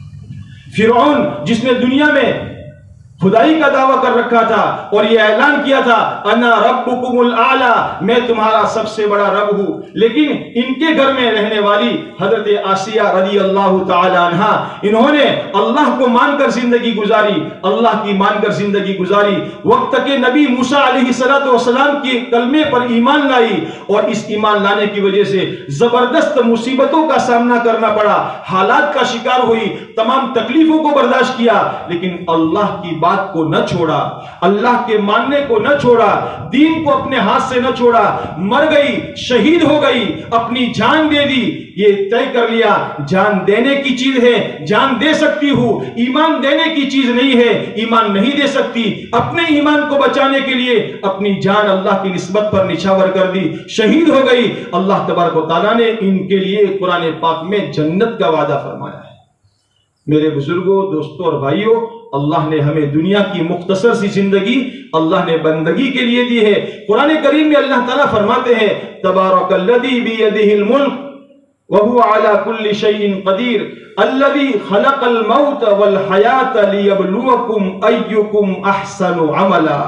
فرعون جس نے دنیا میں خدائی کا دعویٰ کر رکھا تھا اور یہ اعلان کیا تھا انا ربکم الاعلی، میں تمہارا سب سے بڑا رب ہوں، لیکن ان کے گھر میں رہنے والی حضرت آسیہ رضی اللہ تعالی عنہ، انہوں نے اللہ کو مان کر زندگی گزاری، اللہ کی مان کر زندگی گزاری، وقت کے نبی موسیٰ علیہ السلام کی کلمے پر ایمان لائی، اور اس ایمان لانے کی وجہ سے زبردست مصیبتوں کا سامنا کرنا پڑا، حالات کا شکار ہوئی، تمام تکلیفوں کو برداشت کیا، لیکن اللہ کی بات کو نہ چھوڑا، اللہ کے ماننے کو نہ چھوڑا، دین کو اپنے ہاتھ سے نہ چھوڑا، مر گئی، شہید ہو گئی، اپنی جان دے دی، یہ طے کر لیا جان دینے کی چیز ہے جان دے سکتی ہوں، ایمان دینے کی چیز نہیں ہے ایمان نہیں دے سکتی، اپنے ایمان کو بچانے کے لیے اپنی جان اللہ کی نسبت پر نچھاور کر دی، شہید ہو گئی۔ اللہ تبارک و تعالیٰ نے ان کے لیے قرآن پاک میں جنت کا وعدہ فرمایا ہے۔ میرے بزرگوں، دوستوں اور بھائیوں، اللہ نے ہمیں دنیا کی مختصر سی زندگی اللہ نے بندگی کے لیے دی ہے۔ قرآن کریم میں اللہ تعالیٰ فرماتے ہیں تبارک الذی بیدہ الملک وہو علی کل شیء قدیر الذی خلق الموت والحیات لیبلوکم ایکم احسن عملا۔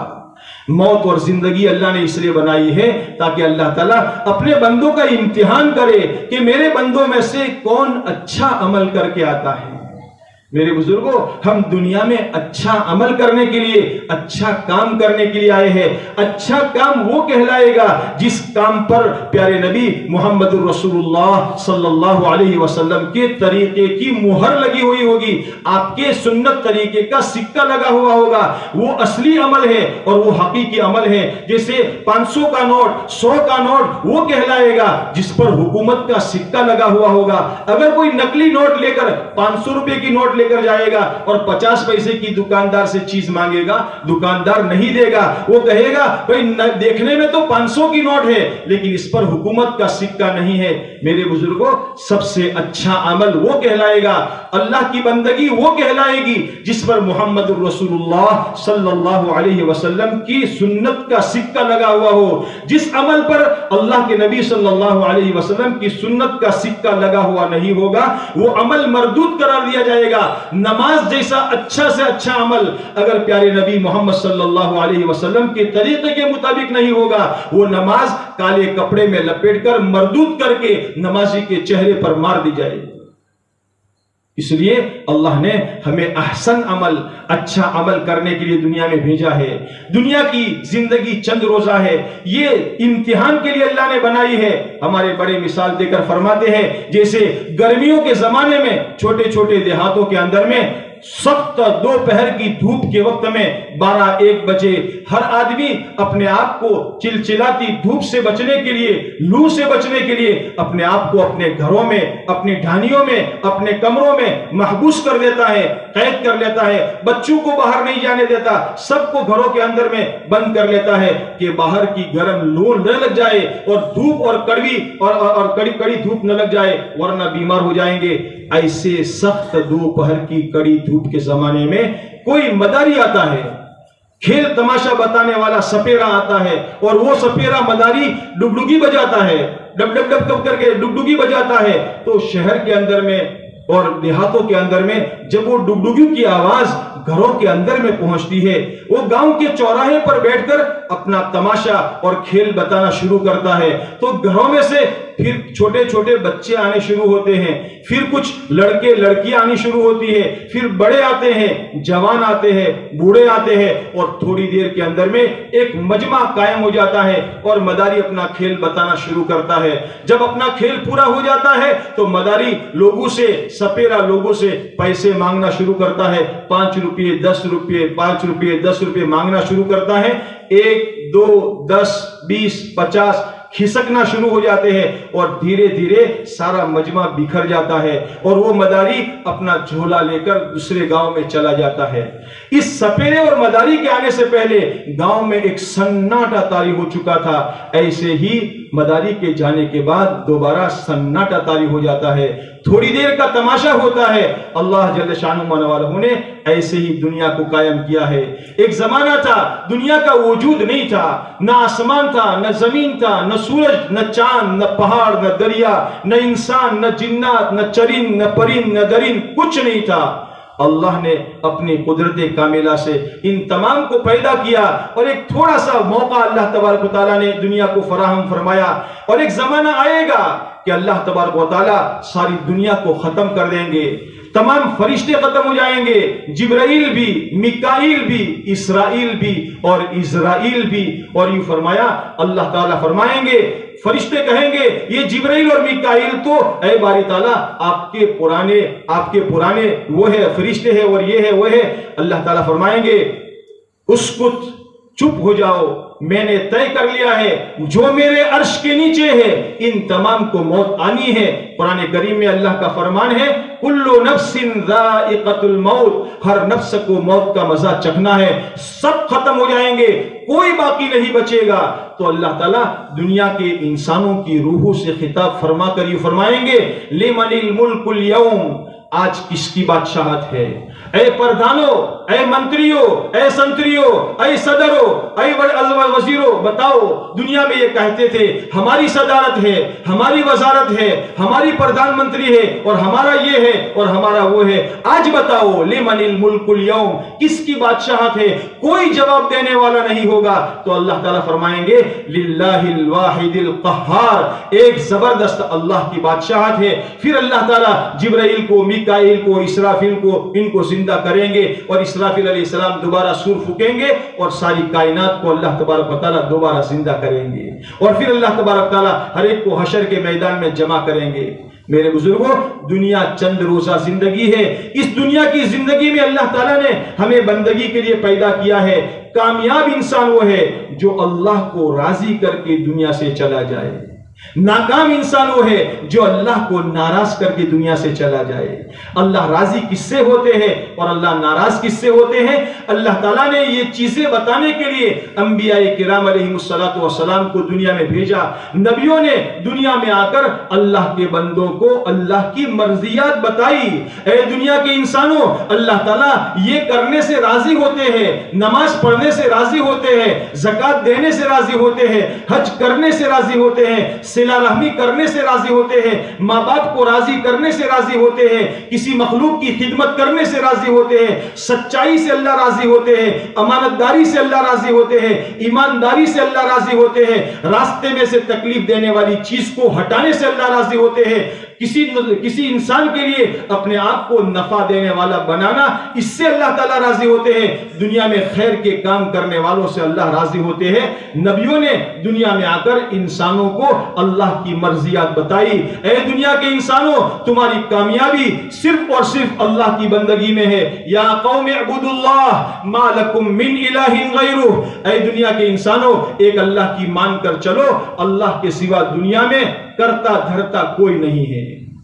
موت اور زندگی اللہ نے اس لیے بنائی ہے تاکہ اللہ تعالیٰ اپنے بندوں کا امتحان کرے کہ میرے بندوں میں سے کون اچھا عمل کر کے آتا ہے۔ میرے بزرگوں، ہم دنیا میں اچھا عمل کرنے کے لیے، اچھا کام کرنے کے لیے آئے ہیں۔ اچھا کام وہ کہلائے گا جس کام پر پیارے نبی محمد رسول اللہ صلی اللہ علیہ وسلم کے طریقے کی مہر لگی ہوئی ہوگی، آپ کے سنت طریقے کا سکہ لگا ہوا ہوگا، وہ اصلی عمل ہے اور وہ حقیقی عمل ہے۔ جیسے پانچ سو کا نوٹ، سو کا نوٹ وہ کہلائے گا جس پر حکومت کا سکہ لگا ہوا ہوگا۔ اگر کوئی نقلی نوٹ لے کر پانچ سو روپے کی نوٹ لے کر جائے گا اور پچاس پیسے کی دکاندار سے چیز مانگے گا، دکاندار نہیں دے گا، وہ کہے گا بھئی دیکھنے میں تو پانچ سو کی نوٹ ہے لیکن اس پر حکومت کا سکہ نہیں ہے۔ میرے بزرگوں، سب سے اچھا عمل وہ کہلائے گا، اللہ کی بندگی وہ کہلائے گی جس پر محمد رسول اللہ صلی اللہ علیہ وسلم کی سنت کا سکہ لگا ہوا ہو۔ جس عمل پر اللہ کے نبی صلی اللہ علیہ وسلم کی سنت کا سکہ لگا ہوا نہیں ہوگا وہ عمل مردود قرار دیا جائے گا۔ نماز جیسا اچھا سے اچھا عمل اگر پیارے نبی محمد صلی اللہ علیہ وسلم کے طریقے کے مطابق نہیں ہوگا وہ نماز کالے کپڑے میں لپیٹ کر مردود کر کے نمازی کے چہرے پر مار دی جائے گی۔ اس لیے اللہ نے ہمیں احسن عمل، اچھا عمل کرنے کے لیے دنیا میں بھیجا ہے۔ دنیا کی زندگی چند روزہ ہے، یہ امتحان کے لیے اللہ نے بنائی ہے۔ ہمارے بڑے مثال دے کر فرماتے ہیں جیسے گرمیوں کے زمانے میں چھوٹے چھوٹے دیہاتوں کے اندر میں سخت دوپہر کی دھوپ کے وقت میں بارہ ایک بجے ہر آدمی اپنے آپ کو چلچلاتی دھوپ سے بچنے کے لیے، لو سے بچنے کے لیے اپنے آپ کو اپنے گھروں میں، اپنی ڈھانیوں میں، اپنے کمروں میں محبوس کر دیتا ہے، قید کر لیتا ہے، بچوں کو باہر نہیں جانے دیتا، سب کو گھروں کے اندر میں بند کر لیتا ہے کہ باہر کی گرم لو نہ لگ جائے اور دھوپ اور کڑوی اور, اور کڑی کڑی دھوپ نہ لگ جائے ورنہ بیمار ہو جائیں گے۔ ایسے سخت دوپہر کی کڑی دھوپ کے زمانے میں کوئی مداری آتا ہے، کھیل تماشا بتانے والا سپیرا آتا ہے اور وہ سپیرا مداری ڈگڈگی بجاتا ہے، ڈب ڈب ڈب ڈب کر کے ڈگڈگی بجاتا ہے، تو شہر کے اندر میں اور دیہاتوں کے اندر میں جب وہ ڈگڈگیوں کی آواز گھروں کے اندر میں پہنچتی ہے، وہ گاؤں کے چوراہے پر بیٹھ کر اپنا تماشا اور کھیل بتانا شروع کرتا ہے، تو گھروں میں سے پھر چھوٹے چھوٹے بچے آنے شروع ہوتے ہیں، پھر کچھ لڑکے لڑکیاں آنی شروع ہوتی ہے، پھر بڑے آتے ہیں، جوان آتے ہیں، بوڑھے آتے ہیں، اور تھوڑی دیر کے اندر میں ایک مجمع قائم ہو جاتا ہے اور مداری اپنا کھیل بتانا شروع کرتا ہے۔ جب اپنا کھیل پورا ہو جاتا ہے تو مداری لوگوں سے، سپیرا لوگوں سے پیسے مانگنا شروع کرتا ہے، پانچ روپے دس روپے پانچ روپے دس روپے مانگنا شروع کرتا ہے، ایک دو دس بیس پچاس کھسکنا شروع ہو جاتے ہیں، اور دھیرے دھیرے سارا مجمع بکھر جاتا ہے اور وہ مداری اپنا جھولا لے کر دوسرے گاؤں میں چلا جاتا ہے۔ اس سپیرے اور مداری کے آنے سے پہلے گاؤں میں ایک سناٹا طاری ہو چکا تھا، ایسے ہی مداری کے جانے کے بعد دوبارہ سناٹا طاری ہو جاتا ہے، تھوڑی دیر کا تماشا ہوتا ہے۔ اللہ جل شانہ منوالہ نے ایسے ہی دنیا کو قائم کیا ہے۔ ایک زمانہ تھا دنیا کا وجود نہیں تھا، نہ آسمان تھا، نہ زمین تھا، نہ سورج، نہ چاند، نہ پہاڑ، نہ دریا، نہ انسان، نہ جنات، نہ چرند، نہ پرند، نہ درند، کچھ نہیں تھا۔ اللہ نے اپنی قدرت کاملہ سے ان تمام کو پیدا کیا، اور ایک تھوڑا سا موقع اللہ تبارک و تعالیٰ نے دنیا کو فراہم فرمایا، اور ایک زمانہ آئے گا کہ اللہ تبارک و تعالیٰ ساری دنیا کو ختم کر دیں گے، تمام فرشتے ختم ہو جائیں گے، جبرائیل بھی، میکائیل بھی، اسرائیل بھی اور اسرائیل بھی، اور یہ فرمایا اللہ تعالیٰ فرمائیں گے، فرشتے کہیں گے یہ جبرائیل اور میکائیل تو اے باری تعالیٰ آپ کے پرانے آپ کے پرانے وہ ہے فرشتے ہیں اور یہ ہے وہ ہے۔ اللہ تعالیٰ فرمائیں گے اسکت، چپ ہو جاؤ، میں نے طے کر لیا ہے جو میرے عرش کے نیچے ہے ان تمام کو موت آنی ہے۔ قرآن کریم میں اللہ کا فرمان ہے کل نفس ذائقۃ الموت، ہر نفس کو موت کا مزہ چکھنا ہے، سب ختم ہو جائیں گے، کوئی باقی نہیں بچے گا۔ تو اللہ تعالیٰ دنیا کے انسانوں کی روحوں سے خطاب فرما کر یہ فرمائیں گے لمن الملک اليوم، آج کس کی بادشاہت ہے؟ اے پردھانوں، اے منتریوں، اے سنتریوں، اے صدروں، اے وزیروں، بتاؤ دنیا میں یہ کہتے تھے ہماری صدارت ہے، ہماری وزارت ہے، ہماری پردھان منتری ہے، اور ہمارا یہ ہے اور ہمارا وہ ہے، آج بتاؤ لمن الملک اليوم، کس کی بادشاہت ہے؟ کوئی جواب دینے والا نہیں ہوگا۔ تو اللہ تعالیٰ فرمائیں گے للہ الواحد القہار، ایک زبردست اللہ کی بادشاہت ہے۔ پھر اللہ تعالیٰ جبرائیل کو، میکائیل کو، اسرافیل کو، ان کو زندہ کریں گے، اور اسرافیل علیہ السلام دوبارہ سور پھونکیں گے اور ساری کائنات کو اللہ تبارک و تعالیٰ دوبارہ زندہ کریں گے، اور پھر اللہ تبارک و تعالیٰ ہر ایک کو حشر کے میدان میں جمع کریں گے۔ میرے بزرگوں، دنیا چند روزہ زندگی ہے، اس دنیا کی زندگی میں اللہ تعالیٰ نے ہمیں بندگی کے لیے پیدا کیا ہے۔ کامیاب انسان وہ ہے جو اللہ کو راضی کر کے دنیا سے چلا جائے، ناکام انسان وہ ہے جو اللہ کو ناراض کر کے دنیا سے چلا جائے۔ اللہ راضی کس سے ہوتے ہیں اور اللہ ناراض کس سے ہوتے ہیں؟ اللہ تعالیٰ نے یہ چیزیں بتانے کے لیے انبیاء کرام علیہ السلام کو دنیا میں بھیجا۔ نبیوں نے دنیا میں آ کر اللہ کے بندوں کو اللہ کی مرضیات بتائی۔ اے دنیا کے انسانوں، اللہ تعالیٰ یہ کرنے سے راضی ہوتے ہیں، نماز پڑھنے سے راضی ہوتے ہیں، زکوٰۃ دینے سے راضی ہوتے ہیں، حج کرنے سے راضی ہوتے ہیں، صلہ رحمی کرنے سے راضی ہوتے ہیں، ماں باپ کو راضی کرنے سے راضی ہوتے ہیں، کسی مخلوق کی خدمت کرنے سے راضی ہوتے ہیں، سچائی سے اللہ راضی ہوتے ہیں، امانت داری سے اللہ راضی ہوتے ہیں، ایمانداری سے اللہ راضی ہوتے ہیں، راستے میں سے تکلیف دینے والی چیز کو ہٹانے سے اللہ راضی ہوتے ہیں، کسی کسی انسان کے لیے اپنے آپ کو نفع دینے والا بنانا، اس سے اللہ تعالیٰ راضی ہوتے ہیں، دنیا میں خیر کے کام کرنے والوں سے اللہ راضی ہوتے ہیں۔ نبیوں نے دنیا میں آ کر انسانوں کو اللہ کی مرضیات بتائی۔ اے دنیا کے انسانوں، تمہاری کامیابی صرف اور صرف اللہ کی بندگی میں ہے۔ یا قوم اعبدوا اللہ ما لکم من الہ غیرہ، اے دنیا کے انسانوں ایک اللہ کی مان کر چلو، اللہ کے سوا دنیا میں کرتا دھرتا کوئی نہیں ہے۔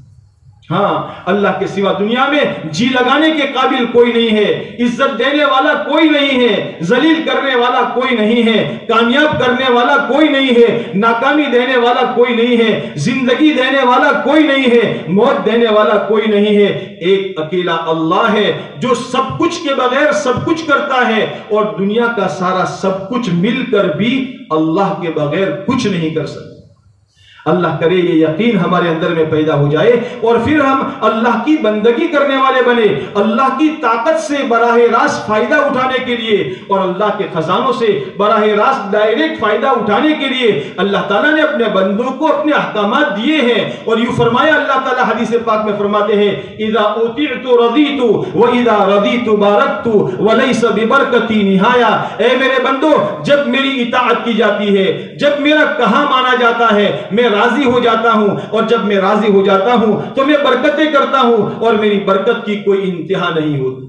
ہاں، اللہ کے سوا دنیا میں جی لگانے کے قابل کوئی نہیں ہے، عزت دینے والا کوئی نہیں ہے، ذلیل کرنے والا کوئی نہیں ہے، کامیاب کرنے والا کوئی نہیں ہے، ناکامی دینے والا کوئی نہیں ہے، زندگی دینے والا کوئی نہیں ہے، موت دینے والا کوئی نہیں ہے۔ ایک اکیلا اللہ ہے جو سب کچھ کے بغیر سب کچھ کرتا ہے، اور دنیا کا سارا سب کچھ مل کر بھی اللہ کے بغیر کچھ نہیں کر سکتا۔ اللہ کرے یہ یقین ہمارے اندر میں پیدا ہو جائے اور پھر ہم اللہ کی بندگی کرنے والے بنے، اللہ کی طاقت سے براہ راست فائدہ اٹھانے کے لیے اور اللہ کے خزانوں سے براہ راست ڈائریکٹ فائدہ اٹھانے کے لیے اللہ تعالیٰ نے اپنے بندوں کو اپنے احکامات دیے ہیں۔ اور یوں فرمایا اللہ تعالیٰ حدیث پاک میں فرماتے ہیں اذا اطعت رضیت واذا رضیت بارکت وليس ببرکتی نہایا، اے میرے بندو جب میری اطاعت کی جاتی ہے، جب میرا کہا مانا جاتا ہے، میں راضی ہو جاتا ہوں، اور جب میں راضی ہو جاتا ہوں تو میں برکتیں کرتا ہوں اور میری برکت کی کوئی انتہا نہیں ہوتی۔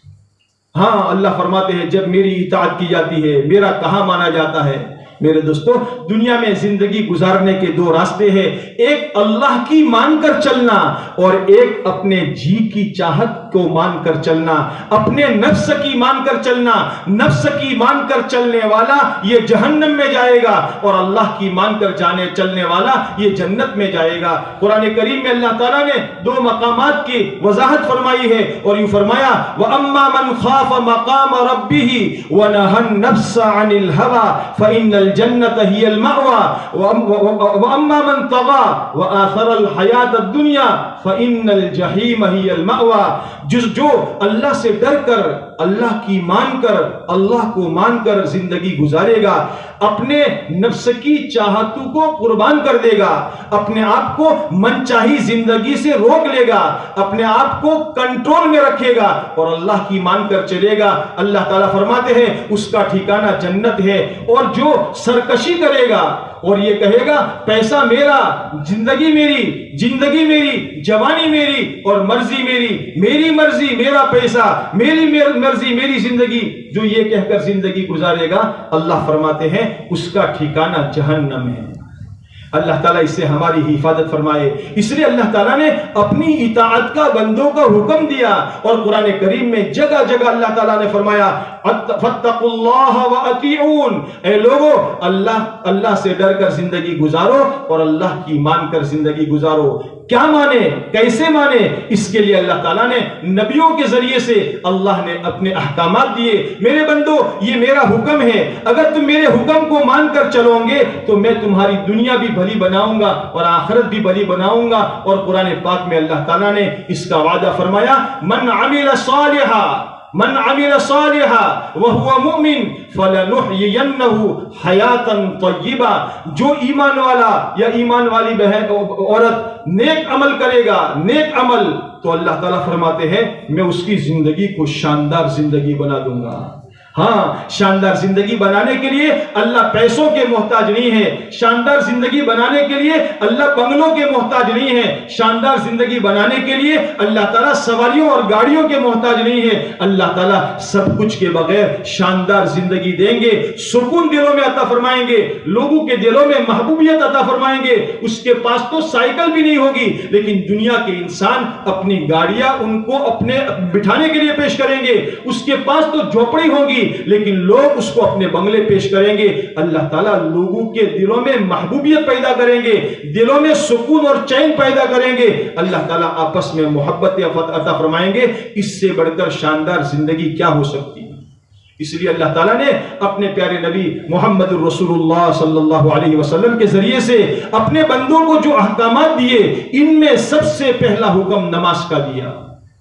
ہاں اللہ فرماتے ہیں جب میری اطاعت کی جاتی ہے، میرا کہا مانا جاتا ہے۔ میرے دوستو دنیا میں زندگی گزارنے کے دو راستے ہیں، ایک اللہ کی مان کر چلنا اور ایک اپنے جی کی چاہت کو مان کر چلنا، اپنے نفس کی مان کر چلنا۔ نفس کی مان کر چلنے والا یہ جہنم میں جائے گا اور اللہ کی مان کر جانے چلنے والا یہ جنت میں جائے گا۔ قرآن کریم میں اللہ تعالیٰ نے دو مقامات کی وضاحت فرمائی ہے اور یوں فرمایا وَأَمَّا مَنْ خَافَ مَقَامَ رَبِّهِ وَنَهَى النَّفْسَ عَنِ الْهَوَى فَإِنَّ الجنة هي المأوى وأما من طغى وآثر الحياة الدنيا فإن الجحيم هي المأوى۔ جس جو اللہ سے ڈر کر، اللہ کی مان کر، اللہ کو مان کر زندگی گزارے گا، اپنے نفس کی چاہتوں کو قربان کر دے گا، اپنے آپ کو من چاہی زندگی سے روک لے گا، اپنے آپ کو کنٹرول میں رکھے گا اور اللہ کی مان کر چلے گا، اللہ تعالیٰ فرماتے ہیں اس کا ٹھکانہ جنت ہے۔ اور جو سرکشی کرے گا اور یہ کہے گا پیسہ میرا، زندگی میری، زندگی میری، جوانی میری اور مرضی میری، میری مرضی میرا پیسہ، میری مرضی میری زندگی، جو یہ کہہ کر زندگی گزارے گا اللہ فرماتے ہیں اس کا ٹھکانہ جہنم ہے۔ اللہ تعالیٰ اس سے ہماری حفاظت فرمائے۔ اس لیے اللہ تعالیٰ نے اپنی اطاعت کا بندوں کا حکم دیا اور قرآن کریم میں جگہ جگہ اللہ تعالیٰ نے فرمایا فَاتَّقُوا اللَّهَ وَأَطِيعُونِ، اے لوگو اللہ اللہ سے ڈر کر زندگی گزارو اور اللہ کی مان کر زندگی گزارو۔ کیا مانے، کیسے مانے، اس کے لیے اللہ تعالیٰ نے نبیوں کے ذریعے سے اللہ نے اپنے احکامات دیے۔ میرے بندو یہ میرا حکم ہے، اگر تم میرے حکم کو مان کر چلو گے تو میں تمہاری دنیا بھی بھلی بناؤں گا اور آخرت بھی بھلی بناؤں گا۔ اور قرآن پاک میں اللہ تعالیٰ نے اس کا وعدہ فرمایا من عمل صالحا من عمل صالحا وهو مؤمن فلنحيينه حیاتا طیبا، جو ایمان والا یا ایمان والی بہن عورت نیک عمل کرے گا، نیک عمل، تو اللہ تعالیٰ فرماتے ہیں میں اس کی زندگی کو شاندار زندگی بنا دوں گا۔ ہاں شاندار زندگی بنانے کے لیے اللہ پیسوں کے محتاج نہیں ہے، شاندار زندگی بنانے کے لیے اللہ بنگلوں کے محتاج نہیں ہے، شاندار زندگی بنانے کے لیے اللہ تعالیٰ سواریوں اور گاڑیوں کے محتاج نہیں ہے۔ اللہ تعالیٰ سب کچھ کے بغیر شاندار زندگی دیں گے، سکون دلوں میں عطا فرمائیں گے، لوگوں کے دلوں میں محبوبیت عطا فرمائیں گے۔ اس کے پاس تو سائیکل بھی نہیں ہوگی لیکن دنیا کے انسان اپنی گاڑیاں ان کو اپنے بٹھانے کے لیے پیش کریں گے، اس کے پاس تو جھوپڑی ہوگی لیکن لوگ اس کو اپنے بنگلے پیش کریں گے۔ اللہ تعالیٰ لوگوں کے دلوں میں محبوبیت پیدا کریں گے، دلوں میں سکون اور چین پیدا کریں گے، اللہ تعالیٰ آپس میں محبت عطا فرمائیں گے۔ اس سے بڑھ کر شاندار زندگی کیا ہو سکتی ہے؟ اس لیے اللہ تعالیٰ نے اپنے پیارے نبی محمد الرسول اللہ صلی اللہ علیہ وسلم کے ذریعے سے اپنے بندوں کو جو احکامات دیے ان میں سب سے پہلا حکم نماز کا دیا۔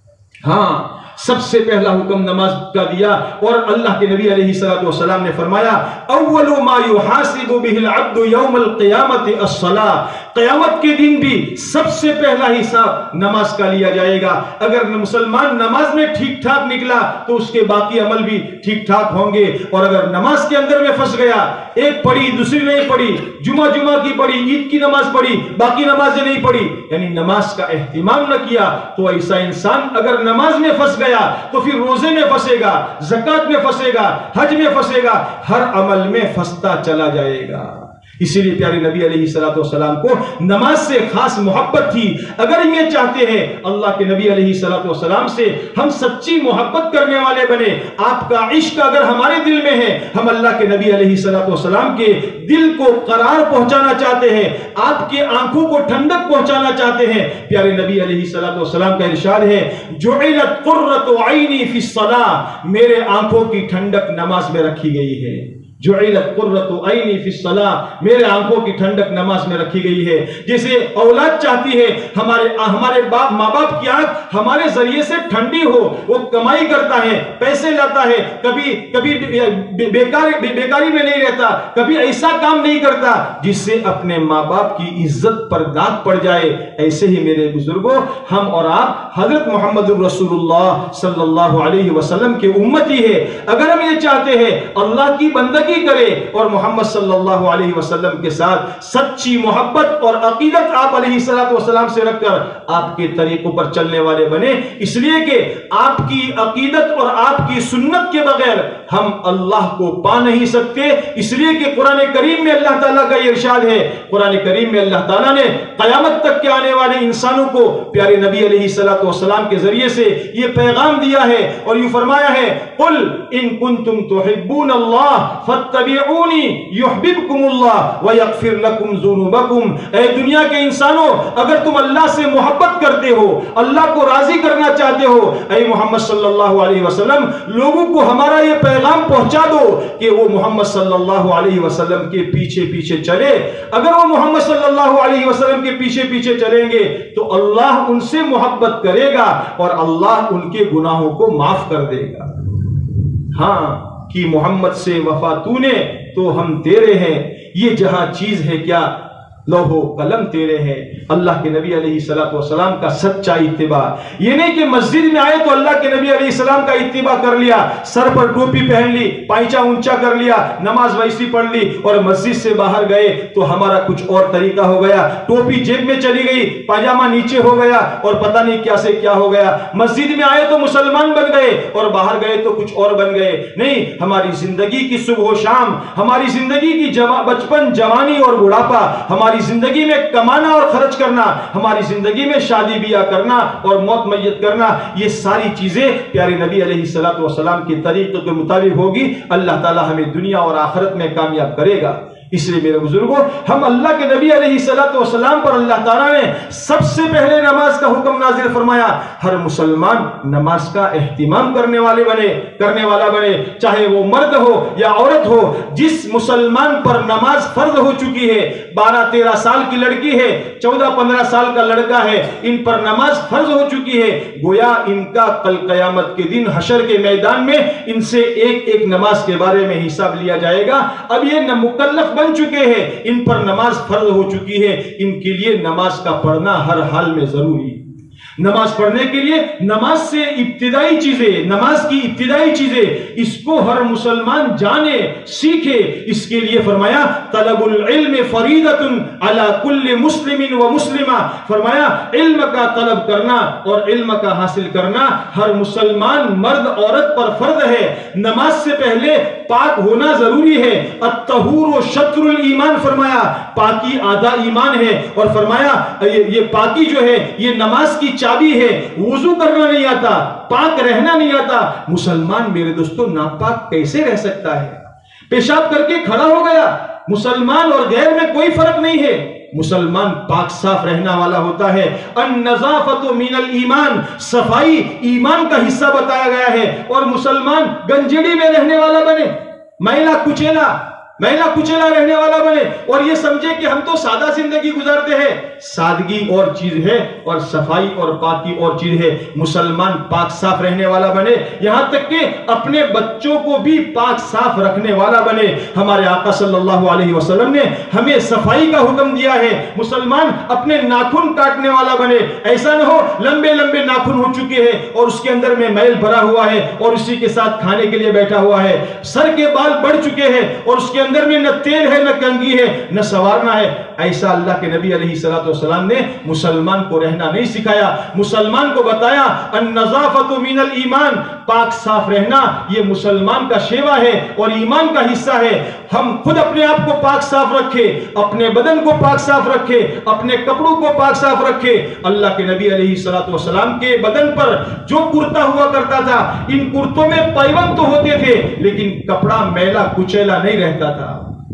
ہاں سب سے پہلا حکم نماز کا دیا اور اللہ کے نبی علیہ الصلوۃ والسلام نے فرمایا اول ما يحاسب به العبد يوم القيامة الصلاة، قیامت کے دن بھی سب سے پہلا حساب نماز کا لیا جائے گا۔ اگر مسلمان نماز میں ٹھیک ٹھاک نکلا تو اس کے باقی عمل بھی ٹھیک ٹھاک ہوں گے، اور اگر نماز کے اندر میں پھنس گیا، ایک پڑھی دوسری نہیں پڑھی، جمعہ جمعہ کی پڑھی، عید کی نماز پڑھی، باقی نمازیں نہیں پڑھی، یعنی نماز کا اہتمام نہ کیا، تو ایسا انسان اگر نماز میں پھنس گیا تو پھر روزے میں پھنسے گا، زکوٰۃ میں پھنسے گا، حج میں پھنسے گا، ہر عمل میں پھنستا چلا جائے گا۔ اسی لیے پیارے نبی علیہ الصلوۃ والسلام کو نماز سے خاص محبت تھی۔ اگر یہ چاہتے ہیں اللہ کے نبی علیہ الصلوۃ والسلام سے ہم سچی محبت کرنے والے بنے، آپ کا عشق اگر ہمارے دل میں ہے، ہم اللہ کے نبی علیہ الصلوۃ والسلام کے دل کو قرار پہنچانا چاہتے ہیں، آپ کے آنکھوں کو ٹھنڈک پہنچانا چاہتے ہیں، پیارے نبی علیہ الصلوۃ والسلام کا ارشاد ہے جعلت قرۃ عینی فی الصلاۃ، میرے آنکھوں کی ٹھنڈک نماز میں رکھی گئی ہے۔ जुइलत कुर्रतु ऐनी फी सलाह, मेरे आंखों की ठंडक नमाज में रखी गई है। जैसे औलाद चाहती है हमारे हमारे बाप माँ बाप की आंख हमारे जरिए से ठंडी हो, वो कमाई करता है, पैसे लाता है, कभी कभी बेकार बे, बेकारी में नहीं रहता, कभी ऐसा काम नहीं करता जिससे अपने माँ बाप की इज्जत पर दाग पड़ जाए। ऐसे ही मेरे बुजुर्गों, हम और आप हजरत मोहम्मद रसूलुल्लाह सल्लल्लाहु अलैहि वसल्लम के उम्मती है। अगर हम ये चाहते हैं अल्लाह की बंदगी करे और मोहम्मद सल्लल्लाहु अलैहि वसल्लम के साथ सच्ची मोहब्बत और अकीदत आप अलैहिस्सलातु वस्सलाम से रखकर आपके तरीकों पर चलने वाले बने, इसलिए कि आपकी अकीदत और आपकी सुन्नत के बगैर हम अल्लाह को पा नहीं सकते। इसलिए कि कुरान करीम में अल्लाह ताला का ये इरशाद है, कुरान करीम में अल्लाह ताला ने क़यामत तक के आने वाले इंसानों को प्यारे नबी अलैहिस्सलातु वस्सलाम के जरिए से ये पैगाम दिया है और यूं फरमाया है, कुल इन कुंतुम तुहिब्बून अल्लाह फत्तबिऊनी युहब्बिबकुमुल्लाह व यगफिर लकुम ज़ुनूबकुम। ऐ दुनिया के इंसानों, अगर तुम अल्लाह से मोहब्बत करते हो, अल्लाह को राजी करना चाहते हो, ऐ मोहम्मद सल्लल्लाहु अलैहि वसल्लम लोगों को हमारा ये पैगाम पहुंचा दो कि वो मोहम्मद सल्लल्लाहु अलैहि वसल्लम के पीछे पीछे चले। अगर वो मोहम्मद सल्लल्लाहु अलैहि वसल्लम के पीछे पीछे चलेंगे तो अल्लाह उनसे मोहब्बत करेगा और अल्लाह उनके गुनाहों को माफ कर देगा। हाँ कि मोहम्मद से वफा तूने तो हम तेरे हैं, ये जहां चीज है क्या लोहो कलम तेरे हैं। अल्लाह के नबी अलैहिस्सलातु वस्सलाम का सच्चा इत्तिबा, ये नहीं कि मस्जिद में आए तो अल्लाह के नबी अलैहिस्सलाम का इत्तिबा कर लिया, सर पर टोपी पहन ली, पायचा ऊंचा कर लिया, नमाज वैसी पढ़ ली और मस्जिद से बाहर गए तो हमारा कुछ और तरीका हो गया, टोपी जेब में चली गई, पाजामा नीचे हो गया और पता नहीं क्या से क्या हो गया। मस्जिद में आए तो मुसलमान बन गए और बाहर गए तो कुछ और बन गए। नहीं, हमारी जिंदगी की सुबह शाम, हमारी जिंदगी की जवा बचपन जवानी और बुढ़ापा, हमारी जिंदगी में कमाना और खर्च करना, हमारी जिंदगी में शादी बियाह करना और मौत मैयत करना, ये सारी चीजें प्यारे नबी अलैहिस्सलातु वस्सलाम के तरीके के मुताबिक होगी। अल्लाह ताला हमें दुनिया और आखिरत में कामयाब करेगा। इसलिए मेरे बुजुर्गों, हम अल्लाह के नबी अलैहिस्सलातु वस्सलाम पर अल्लाह ताला ने सबसे पहले नमाज का हुक्म नाजिल फरमाया। हर मुसलमान नमाज का एहतिमाम करने वाले बने करने वाला बने, चाहे वो मर्द हो या औरत हो। जिस मुसलमान पर नमाज फर्ज हो चुकी है, बारह तेरह साल की लड़की है, चौदह पंद्रह साल का लड़का है, इन पर नमाज फर्ज हो चुकी है, गोया इनका कल कयामत के दिन हशर के मैदान में इनसे एक एक नमाज के बारे में हिसाब लिया जाएगा। अब ये न मुकल्लफ बन चुके हैं, इन पर नमाज फर्ज हो चुकी है, इनके लिए नमाज का पढ़ना हर हाल में जरूरी। नमाज पढ़ने के लिए नमाज से इब्तिदाई चीजें, नमाज की इब्तिदाई चीजें, इसको हर मुसलमान जाने सीखे। इसके लिए फरमाया तलबुल इल्म फरीदतुन अला कुल्li मुस्लिमिन व मुस्लिमा। फरमाया इल्म का तलब करना और इल्म का हासिल करना हर मुसलमान मर्द औरत पर फर्ज है। नमाज से पहले पाक होना जरूरी है। अत्तहूर शत्रुल ईमान, फरमाया पाकी आधा ईमान है। और फरमाया ये, ये पाकी जो है ये नमाज की चाबी है। वुजू करना नहीं आता, पाक रहना नहीं आता, मुसलमान मेरे दोस्तों नापाक कैसे रह सकता है? पेशाब करके खड़ा हो गया, मुसलमान और गैर में कोई फर्क नहीं है। मुसलमान पाक साफ रहना वाला होता है। अन-नज़ाफ़तु मिनल ईमान, सफाई ईमान का हिस्सा बताया गया है। और मुसलमान गंजेड़ी में रहने वाला बने, मैला कुचेला मैला कुचेला रहने वाला बने और ये समझे कि हम तो सादा जिंदगी गुजारते हैं। सादगी और चीज है और सफाई और पाकी और चीज है। मुसलमान पाक साफ रहने वाला बने, यहां तक कि अपने बच्चों को भी पाक साफ रखने वाला बने। हमारे आका सल्लल्लाहु अलैहि वसल्लम ने हमें सफाई का हुक्म दिया है। मुसलमान अपने नाखून काटने वाला बने, ऐसा न हो लंबे लंबे नाखून हो चुके हैं और उसके अंदर में मैल भरा हुआ है और उसी के साथ खाने के लिए बैठा हुआ है। सर के बाल बढ़ चुके हैं और उसके अंदर में न तेल है, न कंघी है, न संवारना है। ऐसा अल्लाह के नबी अलैहिस्सलातु वस्सलाम ने मुसलमान को रहना नहीं सिखाया। मुसलमान को बताया अन-नज़ाफ़तु मिनल ईमान, पाक साफ रहना ये मुसलमान का शेवा है और ईमान का हिस्सा है। हम खुद अपने आप को पाक साफ रखे, अपने बदन को पाक साफ रखे, अपने कपड़ों को पाक साफ रखे। अल्लाह के नबी अलैहिस्सलातु वस्सलाम के बदन पर जो कुर्ता हुआ करता था, इन कुर्तों में पैबंद तो होते थे लेकिन कपड़ा मैला कुचैला नहीं रहता था।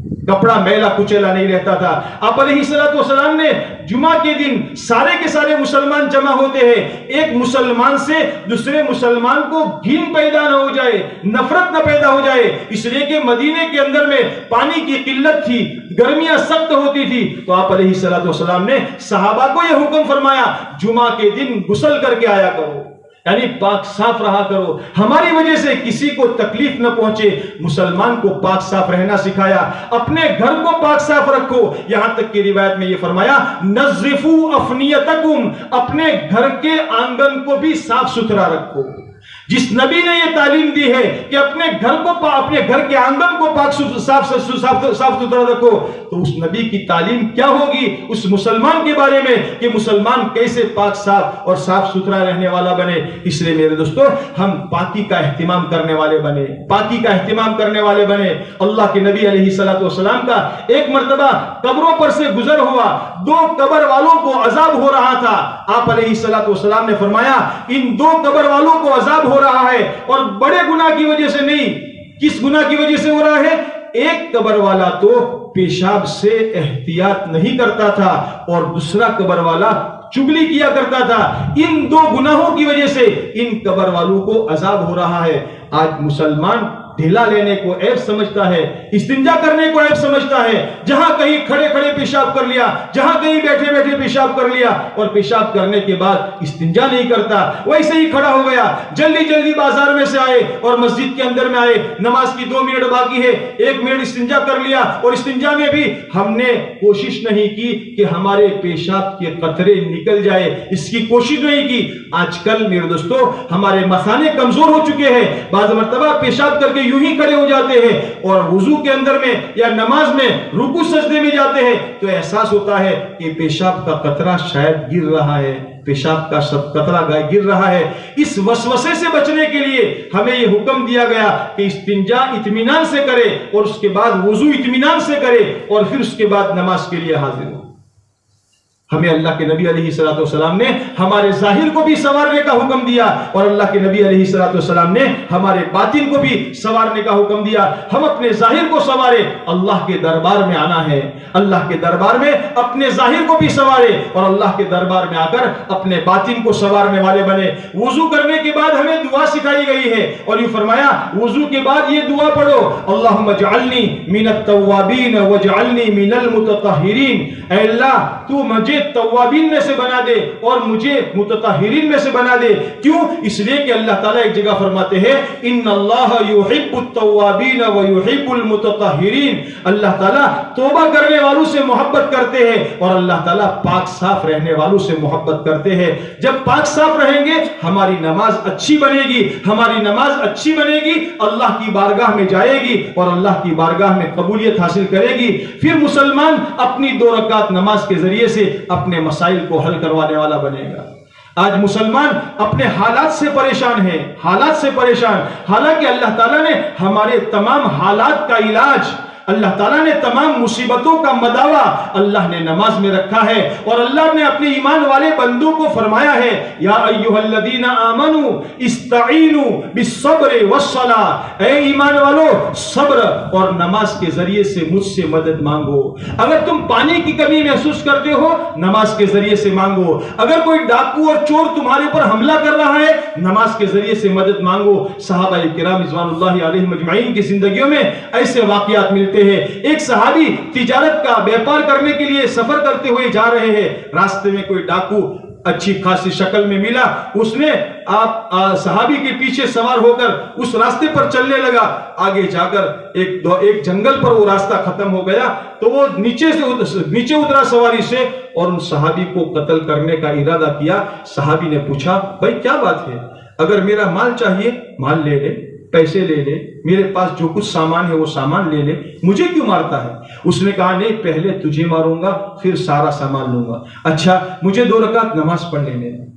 کپڑا میلا کچیلا نہیں رہتا تھا. آپ علیہ الصلوۃ والسلام نے جمعہ کے دن سارے کے سارے مسلمان جمع ہوتے ہیں, ایک مسلمان سے دوسرے مسلمان کو گھن پیدا نہ ہو جائے, نفرت نہ پیدا ہو جائے, اس لیے کہ مدینے کے اندر میں پانی کی قلت تھی, گرمیاں سخت ہوتی تھی. تو آپ علیہ الصلوۃ والسلام نے صحابہ کو یہ حکم فرمایا جمعہ کے دن غسل کر کے آیا کرو, یعنی پاک صاف رہا کرو, ہماری وجہ سے کسی کو تکلیف نہ پہنچے. مسلمان کو پاک صاف رہنا سکھایا, اپنے گھر کو پاک صاف رکھو. یہاں تک کہ روایت میں یہ فرمایا نظفوا افنیتکم, اپنے گھر کے آنگن کو بھی صاف ستھرا رکھو. جس نبی نے یہ تعلیم دی ہے کہ اپنے گھر کو اپنے گھر کے آنگن کو پاک صاف ستھرا رکھو, تو اس نبی کی تعلیم کیا ہوگی اس مسلمان کے بارے میں کہ مسلمان کیسے پاک صاف اور صاف ستھرا رہنے والا بنے. اس لیے میرے دوستو ہم پاکی کا اہتمام کرنے والے بنے, پاکی کا اہتمام کرنے والے بنے. اللہ کے نبی علیہ الصلوۃ والسلام کا ایک مرتبہ قبروں پر سے گزر ہوا, دو قبر والوں کو عذاب ہو رہا تھا. آپ علیہ الصلوۃ والسلام نے فرمایا ان دو قبر والوں کو عذاب ہو رہا ہے اور بڑے گناہ کی وجہ سے نہیں. کس گناہ کی وجہ سے ہو رہا ہے؟ ایک قبر والا تو پیشاب سے احتیاط نہیں کرتا تھا اور دوسرا قبر والا چگلی کیا کرتا تھا. ان دو گناہوں کی وجہ سے ان قبر والوں کو عذاب ہو رہا ہے. آج مسلمان ڈھیلا لینے کو عیب سمجھتا ہے, استنجا کرنے کو عیب سمجھتا ہے. جہاں کہیں کھڑے کھڑے پیشاب کر لیا, جہاں کہیں بیٹھے بیٹھے پیشاب کر لیا اور پیشاب کرنے کے بعد استنجا نہیں کرتا, ویسے ہی کھڑا ہو گیا. جلدی جلدی بازار میں سے آئے اور مسجد کے اندر میں آئے, نماز کی دو منٹ باقی ہے, ایک منٹ استنجا کر لیا اور استنجا میں بھی ہم نے کوشش نہیں کی کہ ہمارے پیشاب کے قطرے نکل جائے, اس کی کوشش نہیں کی. آج کل میرے دوستو ہمارے مثانے کمزور ہو چکے ہیں. بعض مرتبہ پیشاب کر کے یوں ہی کھڑے ہو جاتے ہیں اور وضو کے اندر میں یا نماز میں رکوع سجدے میں جاتے ہیں تو احساس ہوتا ہے کہ پیشاب کا قطرہ شاید گر رہا ہے, پیشاب کا قطرہ گر رہا ہے. اس وسوسے سے بچنے کے لیے ہمیں یہ حکم دیا گیا کہ استنجا اطمینان سے کرے اور اس کے بعد وضو اطمینان سے کرے اور پھر اس کے بعد نماز کے لیے حاضر ہو. ہمیں اللہ کے نبی علیہ الصلوۃ والسلام نے ہمارے ظاہر کو بھی سنوارنے کا حکم دیا اور اللہ کے نبی علیہ الصلوۃ والسلام نے ہمارے باطن کو بھی سنوارنے کا حکم دیا. ہم اپنے ظاہر کو سنوارے, اللہ کے دربار میں آنا ہے, اللہ کے دربار میں اپنے ظاہر کو بھی سنوارے اور اللہ کے دربار میں آ کر اپنے باطن کو سنوارنے والے بنے. وضو کرنے کے بعد ہمیں دعا سکھائی گئی ہے اور یہ فرمایا وضو کے بعد یہ دعا پڑھو اللہم اجعلنی من التوابین واجعلنی من المتطہرین. اے اللہ تو مجھے توابین میں سے بنا دے اور مجھے متطہرین میں سے بنا دے. کیوں؟ اس لیے کہ اللہ تعالیٰ ایک جگہ فرماتے ہیں ان اللہ یحب التوابین ویحب المتطہرین. اللہ تعالیٰ توبہ کرنے والوں سے محبت کرتے ہیں اور اللہ تعالیٰ پاک صاف رہنے والوں سے محبت کرتے ہیں. جب پاک صاف رہیں گے ہماری نماز اچھی بنے گی, ہماری نماز اچھی بنے گی, اللہ کی بارگاہ میں جائے گی اور اللہ کی بارگاہ میں قبولیت حاصل کرے گی. پھر مسلمان اپنی دو رکعت نماز کے ذریعے سے اپنے مسائل کو حل کروانے والا بنے گا. آج مسلمان اپنے حالات سے پریشان ہیں, حالات سے پریشان, حالانکہ اللہ تعالیٰ نے ہمارے تمام حالات کا علاج, اللہ تعالیٰ نے تمام مصیبتوں کا مداوا اللہ نے نماز میں رکھا ہے اور اللہ نے اپنے ایمان والے بندوں کو فرمایا ہے یا ایھا الذین آمنوا استعینوا بالصبر والصلاۃ. اے ایمان والو صبر اور نماز کے ذریعے سے مجھ سے مدد مانگو. اگر تم پانی کی کمی محسوس کرتے ہو نماز کے ذریعے سے مانگو. اگر کوئی ڈاکو اور چور تمہارے اوپر حملہ کر رہا ہے نماز کے ذریعے سے مدد مانگو. صحابہ کرام رضوان اللہ علیہم اجمعین کی زندگیوں میں ایسے واقعات ملتے ہیں. ایک صحابی تجارت کا بیپار کرنے کے لیے سفر کرتے ہوئے جا رہے ہیں, راستے میں کوئی ڈاکو اچھی خاصی شکل میں ملا, اس نے آپ صحابی کے پیچھے سوار ہو کر اس راستے پر چلنے لگا. آگے جا کر ایک دو ایک جنگل پر وہ راستہ ختم ہو گیا تو وہ نیچے سے نیچے اترا سواری سے اور ان صحابی کو قتل کرنے کا ارادہ کیا. صحابی نے پوچھا بھائی کیا بات ہے, اگر میرا مال چاہیے مال لے لے, پیسے لے لے, میرے پاس جو کچھ سامان ہے وہ سامان لے لے, مجھے کیوں مارتا ہے؟ اس نے کہا نہیں پہلے تجھے ماروں گا پھر سارا سامان لوں گا. اچھا مجھے دو رکعت نماز پڑھ لینے.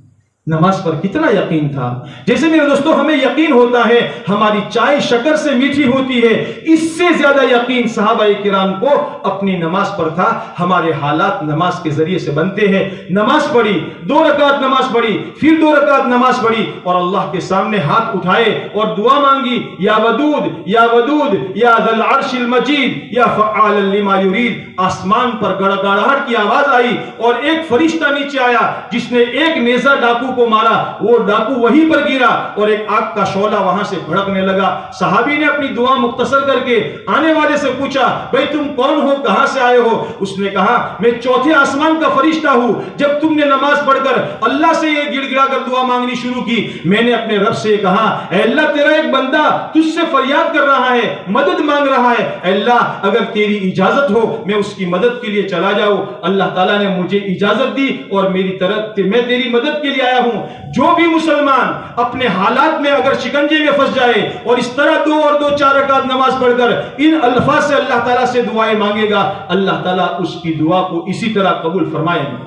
نماز پر کتنا یقین تھا. جیسے میرے دوستو ہمیں یقین ہوتا ہے ہماری چائے شکر سے میٹھی ہوتی ہے، اس سے زیادہ یقین صحابہ کرام کو اپنی نماز پر تھا. ہمارے حالات نماز کے ذریعے سے بنتے ہیں. نماز پڑھی، دو رکعت نماز پڑھی، پھر دو رکعت نماز پڑھی اور اللہ کے سامنے ہاتھ اٹھائے اور دعا مانگی، یا ودود یا ودود یا ذی العرش المجید یا فعال لما یرید. آسمان پر گڑگڑاہٹ کی آواز آئی اور ایک فرشتہ نیچے آیا جس نے ایک نیزہ ڈاکو کو مارا. وہ ڈاکو وہیں پر گرا اور ایک آگ کا شعلہ وہاں سے بھڑکنے لگا. صحابی نے اپنی دعا مختصر کر کے آنے والے سے پوچھا، بھئی تم کون ہو، کہاں سے آئے ہو؟ اس نے کہا، میں چوتھے آسمان کا فرشتہ ہوں. جب تم نے نماز پڑھ کر اللہ سے یہ گڑ گڑا کر دعا مانگنی شروع کی، میں نے اپنے رب سے کہا، اے اللہ تیرا ایک بندہ تجھ سے فریاد کر رہا ہے، مدد مانگ رہا ہے. اے اللہ اگر تیری اجازت ہو میں اس کی مدد کے لیے چلا جاؤں. اللہ تعالیٰ نے مجھے اجازت دی اور میری طرف میں تیری مدد کے لیے آیا ہوں. جو بھی مسلمان اپنے حالات میں اگر شکنجے میں پھنس جائے اور اس طرح دو اور دو چار رکعت نماز پڑھ کر ان الفاظ سے اللہ تعالیٰ سے دعائیں مانگے گا، اللہ تعالیٰ اس کی دعا کو اسی طرح قبول فرمائیں گے.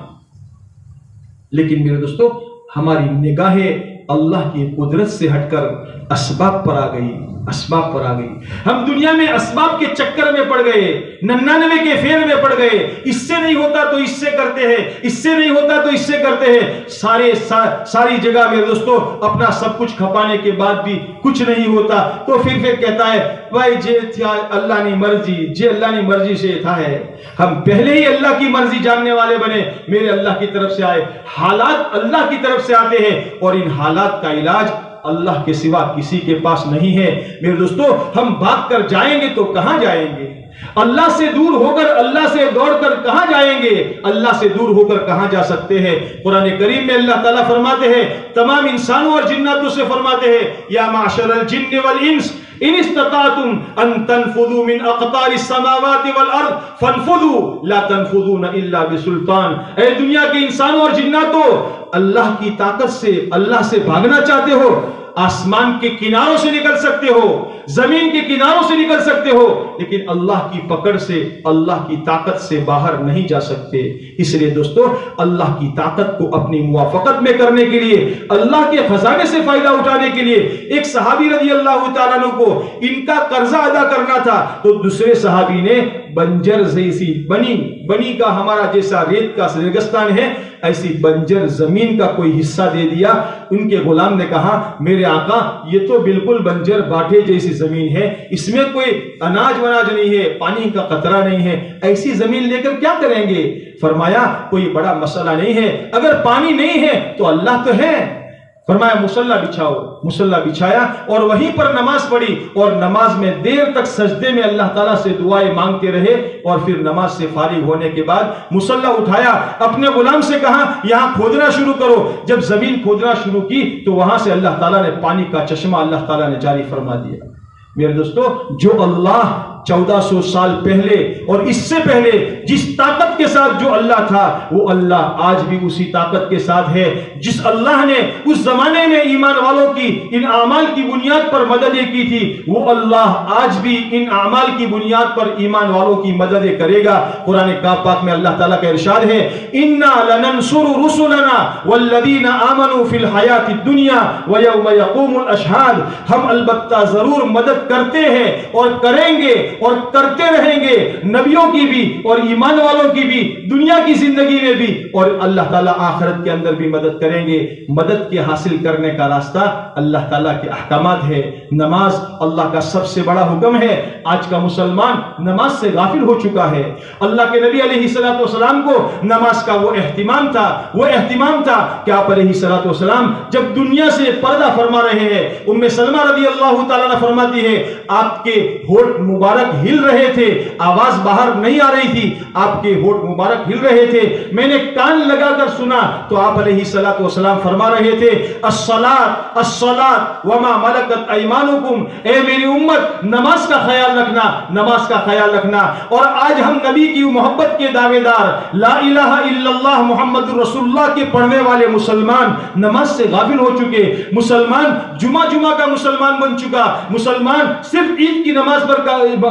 لیکن میرے دوستو ہماری نگاہیں اللہ کی قدرت سے ہٹ کر اسباب پر آ گئی، اسباب پر آ گئی. ہم دنیا میں اسباب کے چکر میں پڑ گئے، ننانوے کے فیر میں پڑ گئے. اس سے نہیں ہوتا تو اس سے کرتے ہیں، اس سے نہیں ہوتا تو اس سے کرتے ہیں. سارے ساری جگہ میرے دوستو اپنا سب کچھ کھپانے کے بعد بھی کچھ نہیں ہوتا تو پھر پھر کہتا ہے بھائی جے تھا اللہ نے مرضی، جے اللہ نے مرضی سے تھا ہے. ہم پہلے ہی اللہ کی مرضی جاننے والے بنے. میرے اللہ کی طرف سے آئے، حالات اللہ کی طرف سے آتے ہیں اور ان حالات کا علاج اللہ کے سوا کسی کے پاس نہیں ہے. میرے دوستو ہم بھاگ کر جائیں گے تو کہاں جائیں گے؟ اللہ سے دور ہو کر اللہ سے دوڑ کر کہاں جائیں گے؟ اللہ سے دور ہو کر کہاں جا سکتے ہیں؟ قرآن کریم میں اللہ تعالیٰ فرماتے ہیں، تمام انسانوں اور جناتوں سے فرماتے ہیں، یا معشر الجن والانس ان استطعتم ان تنفذوا من اقطار السماوات والارض فانفذوا لا تنفذون الا بسلطان. اے دنیا کے انسانوں اور جناتوں، اللہ کی طاقت سے اللہ سے بھاگنا چاہتے ہو؟ آسمان کے کناروں سے نکل سکتے ہو، زمین کے کناروں سے نکل سکتے ہو، لیکن اللہ کی پکڑ سے، اللہ کی طاقت سے باہر نہیں جا سکتے. اس لیے دوستو اللہ کی طاقت کو اپنی موافقت میں کرنے کے لیے، اللہ کے خزانے سے فائدہ اٹھانے کے لیے، ایک صحابی رضی اللہ تعالیٰ عنہ کو ان کا قرضہ ادا کرنا تھا تو دوسرے صحابی نے بنجر جیسی بنی بنی کا ہمارا جیسا ریت کا ریگستان ہے، ایسی بنجر زمین کا کوئی حصہ دے دیا. ان کے غلام نے کہا، میرے آقا یہ تو بالکل بنجر باٹھے جیسی زمین ہے، اس میں کوئی اناج وناج نہیں ہے، پانی کا قطرہ نہیں ہے، ایسی زمین لے کر کیا کریں گے؟ فرمایا کوئی بڑا مسئلہ نہیں ہے، اگر پانی نہیں ہے تو اللہ تو ہے. فرمایا مصلی بچھاؤ. مصلی بچھایا اور وہیں پر نماز پڑھی اور نماز میں دیر تک سجدے میں اللہ تعالیٰ سے دعائیں مانگتے رہے. اور پھر نماز سے فارغ ہونے کے بعد مصلی اٹھایا، اپنے غلام سے کہا یہاں کھودنا شروع کرو. جب زمین کھودنا شروع کی تو وہاں سے اللہ تعالیٰ نے پانی کا چشمہ اللہ تعالیٰ نے جاری فرما دیا. میرے دوستو جو اللہ چودہ سو سال پہلے اور اس سے پہلے جس طاقت کے ساتھ جو اللہ تھا، وہ اللہ آج بھی اسی طاقت کے ساتھ ہے. جس اللہ نے اس زمانے میں ایمان والوں کی ان اعمال کی بنیاد پر مددیں کی تھی، وہ اللہ آج بھی ان اعمال کی بنیاد پر ایمان والوں کی مددیں کرے گا. قرآن پاک میں اللہ تعالیٰ کا ارشاد ہے، اِنَّا لَنَنْصُرُ رُسُلَنَا وَالَّذِينَ آمَنُوا فِي الْحَيَاةِ الدُّنْيَا وَيَوْمَ يَقُومُ الْأَشْهَادُ. ہم البتہ ضرور مدد کرتے ہیں اور کریں گے اور کرتے رہیں گے، نبیوں کی بھی اور ایمان والوں کی بھی، دنیا کی زندگی میں بھی، اور اللہ تعالیٰ آخرت کے اندر بھی مدد کریں گے. مدد کے حاصل کرنے کا راستہ اللہ تعالیٰ کے احکامات ہے. نماز اللہ کا سب سے بڑا حکم ہے. آج کا مسلمان نماز سے غافل ہو چکا ہے. اللہ کے نبی علیہ الصلوۃ والسلام کو نماز کا وہ اہتمام تھا وہ اہتمام تھا کہ آپ علیہ الصلوۃ والسلام جب دنیا سے پردہ فرما رہے ہیں، ام سلمہ رضی اللہ تعالیٰ عنہ فرماتی ہے آپ کے ہونٹ مبارک ہل رہے تھے، آواز باہر نہیں آ رہی تھی، آپ کے ہونٹ مبارک ہل رہے تھے. میں نے کان لگا کر سنا تو آپ علیہ الصلوۃ والسلام فرما رہے تھے، الصلاۃ الصلاۃ وما ملکت ایمانکم. اے میری امت نماز کا خیال رکھنا، نماز کا خیال رکھنا. اور آج ہم نبی کی محبت کے دعوے دار، لا الہ الا اللہ محمد رسول اللہ کے پڑھنے والے مسلمان نماز سے غافل ہو چکے. مسلمان جمعہ جمعہ کا مسلمان بن چکا، مسلمان صرف عید کی نماز پر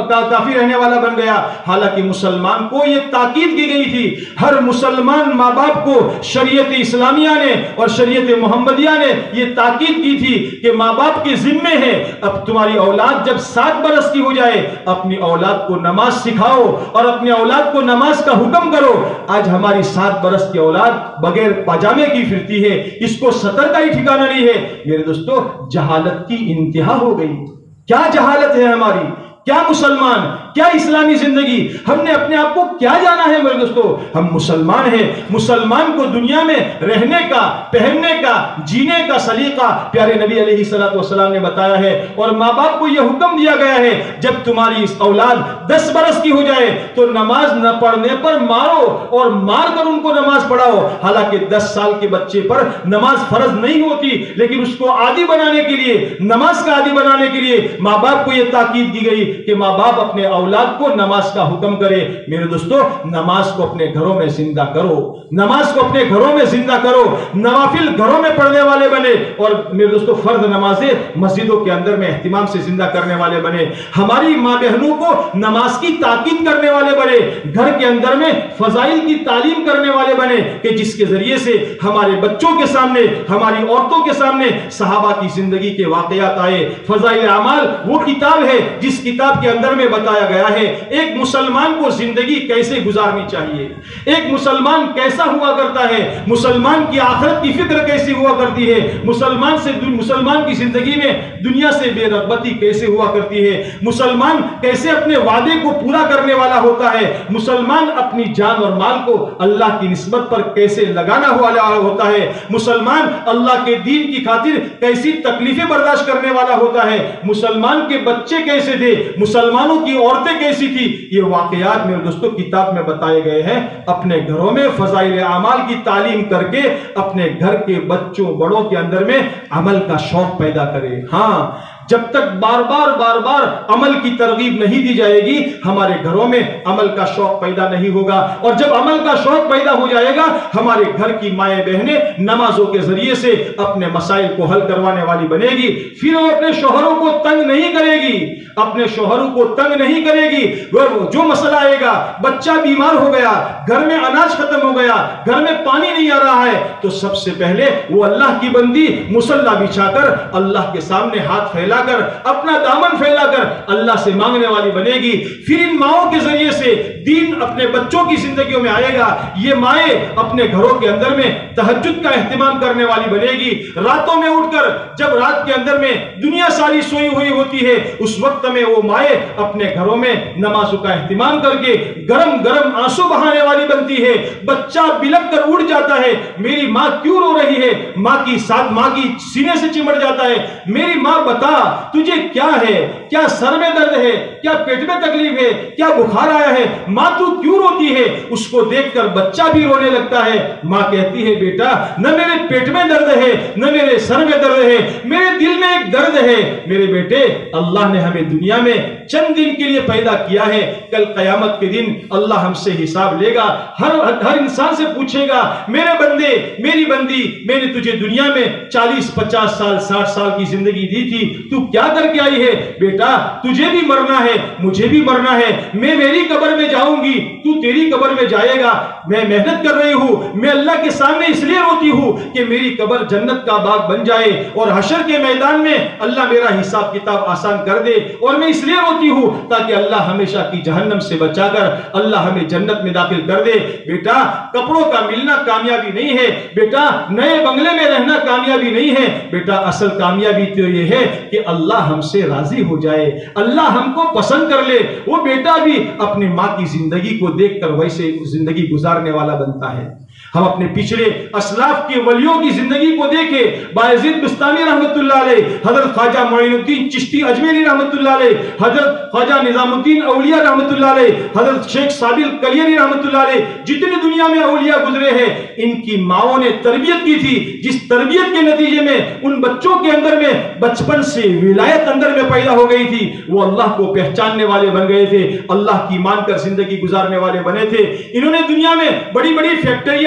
کافی رہنے والا بن گیا. حالانکہ مسلمان کو یہ تاکید کی گئی تھی. ہر مسلمان ماں باپ کو شریعت اسلامیہ نے اور شریعت محمدیہ نے یہ تاکید کی تھی کہ ماں باپ کے ذمے ہے اب تمہاری اولاد جب سات برس کی ہو جائے اپنی اولاد کو نماز سکھاؤ اور اپنی اولاد کو نماز کا حکم کرو. آج ہماری سات برس کی اولاد بغیر پاجامے کی پھرتی ہے, اس کو سطر کا ہی ٹھکانہ نہیں ہے. میرے دوستو, جہالت کی انتہا ہو گئی. کیا جہالت ہے ہماری, کیا مسلمان, کیا اسلامی زندگی, ہم نے اپنے آپ کو کیا جانا ہے میرے دوستو. ہم مسلمان ہیں. مسلمان کو دنیا میں رہنے کا, پہننے کا, جینے کا سلیقہ پیارے نبی علیہ الصلوۃ والسلام نے بتایا ہے. اور ماں باپ کو یہ حکم دیا گیا ہے جب تمہاری اس اولاد دس برس کی ہو جائے تو نماز نہ پڑھنے پر مارو اور مار کر ان کو نماز پڑھاؤ. حالانکہ دس سال کے بچے پر نماز فرض نہیں ہوتی, لیکن اس کو عادی بنانے کے لیے, نماز کا عادی بنانے کے لیے ماں باپ کو یہ تاکید کی گئی کہ ماں باپ اپنے اولاد کو نماز کا حکم کرے. میرے دوستو, نماز کو اپنے گھروں میں زندہ کرو, نماز کو اپنے گھروں میں زندہ کرو, نوافل گھروں میں پڑھنے والے بنے, اور میرے دوستو فرض نمازیں مسجدوں کے اندر میں اہتمام سے زندہ کرنے والے بنے. ہماری ماں بہنوں کو نماز کی تاکید کرنے والے بنے, گھر کے اندر میں فضائل کی تعلیم کرنے والے بنے کہ جس کے ذریعے سے ہمارے بچوں کے سامنے, ہماری عورتوں کے سامنے صحابہ کی زندگی کے واقعات آئے. فضائل اعمال وہ کتاب ہے جس کتاب کے اندر میں بتایا گیا ہے ایک مسلمان کو زندگی کیسے گزارنی چاہیے, ایک مسلمان کیسا ہوا کرتا ہے, مسلمان کی آخرت کی فکر کیسی ہوا کرتی ہے, مسلمان سے مسلمان کی زندگی میں دنیا سے بے رغبتی کیسے ہوا کرتی ہے, مسلمان کیسے اپنے وعدے کو پورا کرنے والا ہوتا ہے, مسلمان اپنی جان اور مال کو اللہ کی نسبت پر کیسے لگانا والا ہوتا ہے, مسلمان اللہ کے دین کی خاطر کیسی تکلیفیں برداشت کرنے والا ہوتا ہے, مسلمان کے بچے کیسے تھے, مسلمانوں کی عورتیں کیسی تھی. یہ واقعات میرے دوستو کتاب میں بتائے گئے ہیں. اپنے گھروں میں فضائل اعمال کی تعلیم کر کے اپنے گھر کے بچوں بڑوں کے اندر میں عمل کا شوق پیدا کرے. ہاں, جب تک بار بار بار بار عمل کی ترغیب نہیں دی جائے گی ہمارے گھروں میں عمل کا شوق پیدا نہیں ہوگا, اور جب عمل کا شوق پیدا ہو جائے گا ہمارے گھر کی مائیں بہنیں نمازوں کے ذریعے سے اپنے مسائل کو حل کروانے والی بنے گی. پھر وہ اپنے شوہروں کو تنگ نہیں کرے گی, اپنے شوہروں کو تنگ نہیں کرے گی. جو مسئلہ آئے گا, بچہ بیمار ہو گیا, گھر میں اناج ختم ہو گیا, گھر میں پانی نہیں آ رہا ہے, تو سب سے پہلے وہ اللہ کی بندی مصلی بچھا کر اللہ کے سامنے ہاتھ پھیلا کر, اپنا دامن پھیلا کر اللہ سے مانگنے والی بنے گی. پھر ان ماؤں کے ذریعے سے دین اپنے بچوں کی زندگیوں میں آئے گا. یہ مائیں اپنے گھروں کے اندر میں تہجد کا اہتمام کرنے والی بنے گی. راتوں میں اٹھ کر, جب رات کے اندر میں دنیا ساری سوئی ہوئی ہوتی ہے, اس وقت میں وہ مائیں اپنے گھروں میں نمازوں کا اہتمام کر کے گرم گرم آنسو بہانے والی بنتی ہے. بچہ بلک کر اٹھ جاتا ہے, میری ماں کیوں رو رہی ہے, ماں کی ساتھ ماں کی سینے سے چمٹ جاتا ہے, میری ماں بتا تجھے کیا ہے, کیا سر میں درد ہے, کیا پیٹ میں تکلیف ہے, کیا بخار آیا ہے, ماں تو کیوں روتی ہے. اس کو دیکھ کر بچہ بھی رونے لگتا ہے. ماں کہتی ہے بیٹا نہ میرے پیٹ میں درد ہے, نہ میرے سر میں درد ہے, میرے دل میں ایک درد ہے. میرے بیٹے, اللہ نے ہمیں دنیا میں چند دن کے لیے پیدا کیا ہے, کل قیامت کے دن اللہ ہم سے حساب لے گا. ہر ہر انسان سے پوچھے گا, میرے بندے, میری بندی, میں نے تجھے دنیا میں چالیس پچاس سال ساٹھ سال کی زندگی دی تھی, تو کیا کر کے آئی ہے. بیٹا تجھے بھی مرنا ہے, مجھے بھی مرنا ہے, میں میری قبر میں جاؤں گی, تو تیری قبر میں جائے گا. میں محنت کر رہی ہوں, میں اللہ کے سامنے اس لیے روتی ہوں کہ میری قبر جنت کا باغ بن جائے, اور حشر کے میدان میں اللہ میرا حساب کتاب آسان کر دے. اور میں اس لیے روتی ہوں تاکہ اللہ ہمیشہ کی جہنم سے بچا کر اللہ ہمیں جنت میں داخل کر دے. بیٹا کپڑوں کا ملنا کامیابی نہیں ہے, بیٹا نئے بنگلے میں رہنا کامیابی نہیں ہے, بیٹا اصل کامیابی تو یہ ہے کہ اللہ ہم سے راضی ہو جائے, اللہ ہم کو پسند کر لے. وہ بیٹا بھی اپنے ماں کی زندگی کو دیکھ کر ویسے زندگی گزارنے والا بنتا ہے. ہم اپنے پچھڑے اسلاف کے ولیوں کی زندگی کو دیکھیں. بایزید بستامی رحمت اللہ علیہ, حضرت خواجہ معین الدین چشتی اجمیری رحمت اللہ علیہ, حضرت خواجہ نظام الدین اولیاء رحمت اللہ علیہ, حضرت شیخ صابر کلیری رحمت اللہ علیہ, جتنے دنیا میں اولیاء گزرے ہیں, ان کی ماؤں نے تربیت کی تھی, جس تربیت کے نتیجے میں ان بچوں کے اندر میں بچپن سے ولایت اندر میں پیدا ہو گئی تھی. وہ اللہ کو پہچاننے والے بن گئے تھے, اللہ کی مان کر زندگی گزارنے والے بنے تھے. انہوں نے دنیا میں بڑی بڑی فیکٹریاں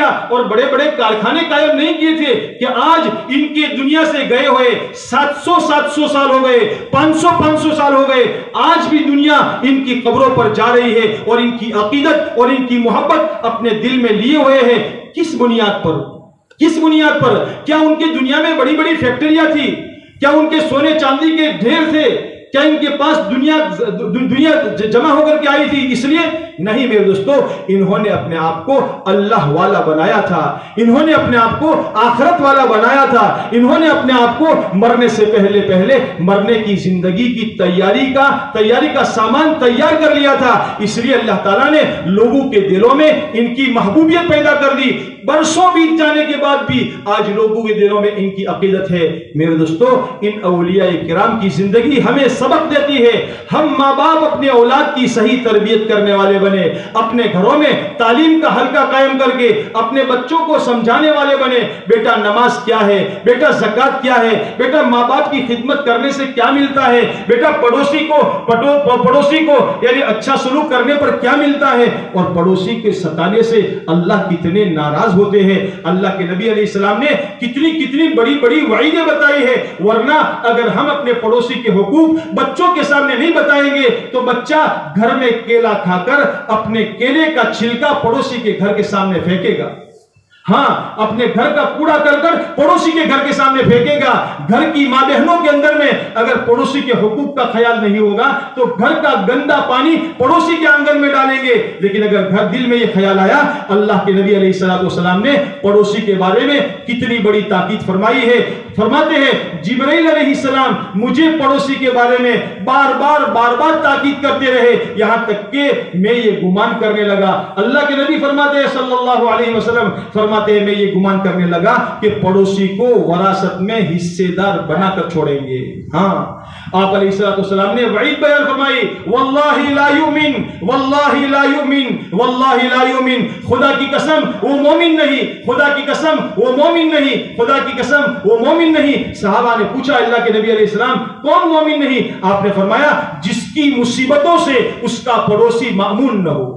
فیکٹریاں اور بڑے بڑے کارخانے قائم نہیں کیے تھے کہ آج ان کے دنیا سے گئے ہوئے سات سو سات سو سال ہو گئے، پانچ سو پانچ سو سال ہو گئے، آج بھی دنیا ان کی قبروں پر جا رہی ہے اور ان کی عقیدت اور ان کی محبت اپنے دل میں لیے ہوئے ہیں۔ کس بنیاد پر؟ کس بنیاد پر؟ کیا ان کی دنیا میں بڑی بڑی فیکٹریاں تھی؟ کیا ان کے سونے چاندی کے ڈھیر تھے؟ کیا ان کے پاس دنیا دنیا جمع ہو کر کے آئی تھی اس لیے؟ نہیں میرے دوستو، انہوں نے اپنے آپ کو اللہ والا بنایا تھا، انہوں نے اپنے آپ کو آخرت والا بنایا تھا، انہوں نے اپنے آپ کو مرنے سے پہلے پہلے مرنے کی زندگی کی تیاری کا تیاری کا سامان تیار کر لیا تھا۔ اس لیے اللہ تعالیٰ نے لوگوں کے دلوں میں ان کی محبوبیت پیدا کر دی۔ برسوں بیت جانے کے بعد بھی آج لوگوں کے دلوں میں ان کی عقیدت ہے۔ میرے دوستو، ان اولیاء کرام کی زندگی ہمیں سبق دیتی ہے۔ ہم ماں باپ اپنے اولاد کی صحیح تربیت کرنے والے بنے، اپنے گھروں میں تعلیم کا حلقہ قائم کر کے اپنے بچوں کو سمجھانے والے بنے۔ بیٹا نماز کیا ہے، بیٹا زکوٰۃ کیا ہے، بیٹا ماں باپ کی خدمت کرنے سے کیا ملتا ہے، بیٹا پڑوسی کو پڑوسی کو یعنی اچھا سلوک کرنے پر کیا ملتا ہے، اور پڑوسی کے ستانے سے اللہ کتنے ناراض ہوتے ہیں۔ اللہ کے نبی علیہ السلام نے کتنی کتنی بڑی بڑی وعیدیں بتائی ہے، ورنہ اگر ہم اپنے پڑوسی کے حقوق بچوں کے سامنے نہیں بتائیں گے تو بچہ گھر میں کیلا کھا کر اپنے کیلے کا چھلکا پڑوسی کے گھر کے سامنے پھینکے گا، ہاں اپنے گھر کا کوڑا کر کر پڑوسی کے گھر کے سامنے پھینکے گا۔ گھر کی ماں بہنوں کے اندر میں اگر پڑوسی کے حقوق کا خیال نہیں ہوگا تو گھر کا گندا پانی پڑوسی کے آنگن میں ڈالیں گے۔ لیکن اگر گھر دل میں یہ خیال آیا، اللہ کے نبی علیہ السلام نے پڑوسی کے بارے میں کتنی بڑی تاکید فرمائی ہے۔ فرماتے ہیں جبرائیل علیہ السلام مجھے پڑوسی کے بارے میں بار بار بار بار تاکید کرتے رہے، یہاں تک کہ میں یہ گمان کرنے لگا، اللہ کے نبی فرماتے ہیں صلی اللہ علیہ وسلم فرماتے ہیں میں یہ گمان کرنے لگا کہ پڑوسی کو وراثت میں حصے دار بنا کر چھوڑیں گے۔ ہاں آپ علیہ السلام نے وعید بیان فرمائی، واللہ لا یؤمن واللہ لا یؤمن واللہ لا یؤمن، خدا کی قسم وہ مومن نہیں، خدا کی قسم وہ مومن نہیں، خدا کی قسم وہ مومن نہیں۔ صحابہ نے پوچھا اللہ کے نبی علیہ السلام کون مومن نہیں؟ آپ نے فرمایا جس کی مصیبتوں سے اس کا پڑوسی مأمون نہ ہو۔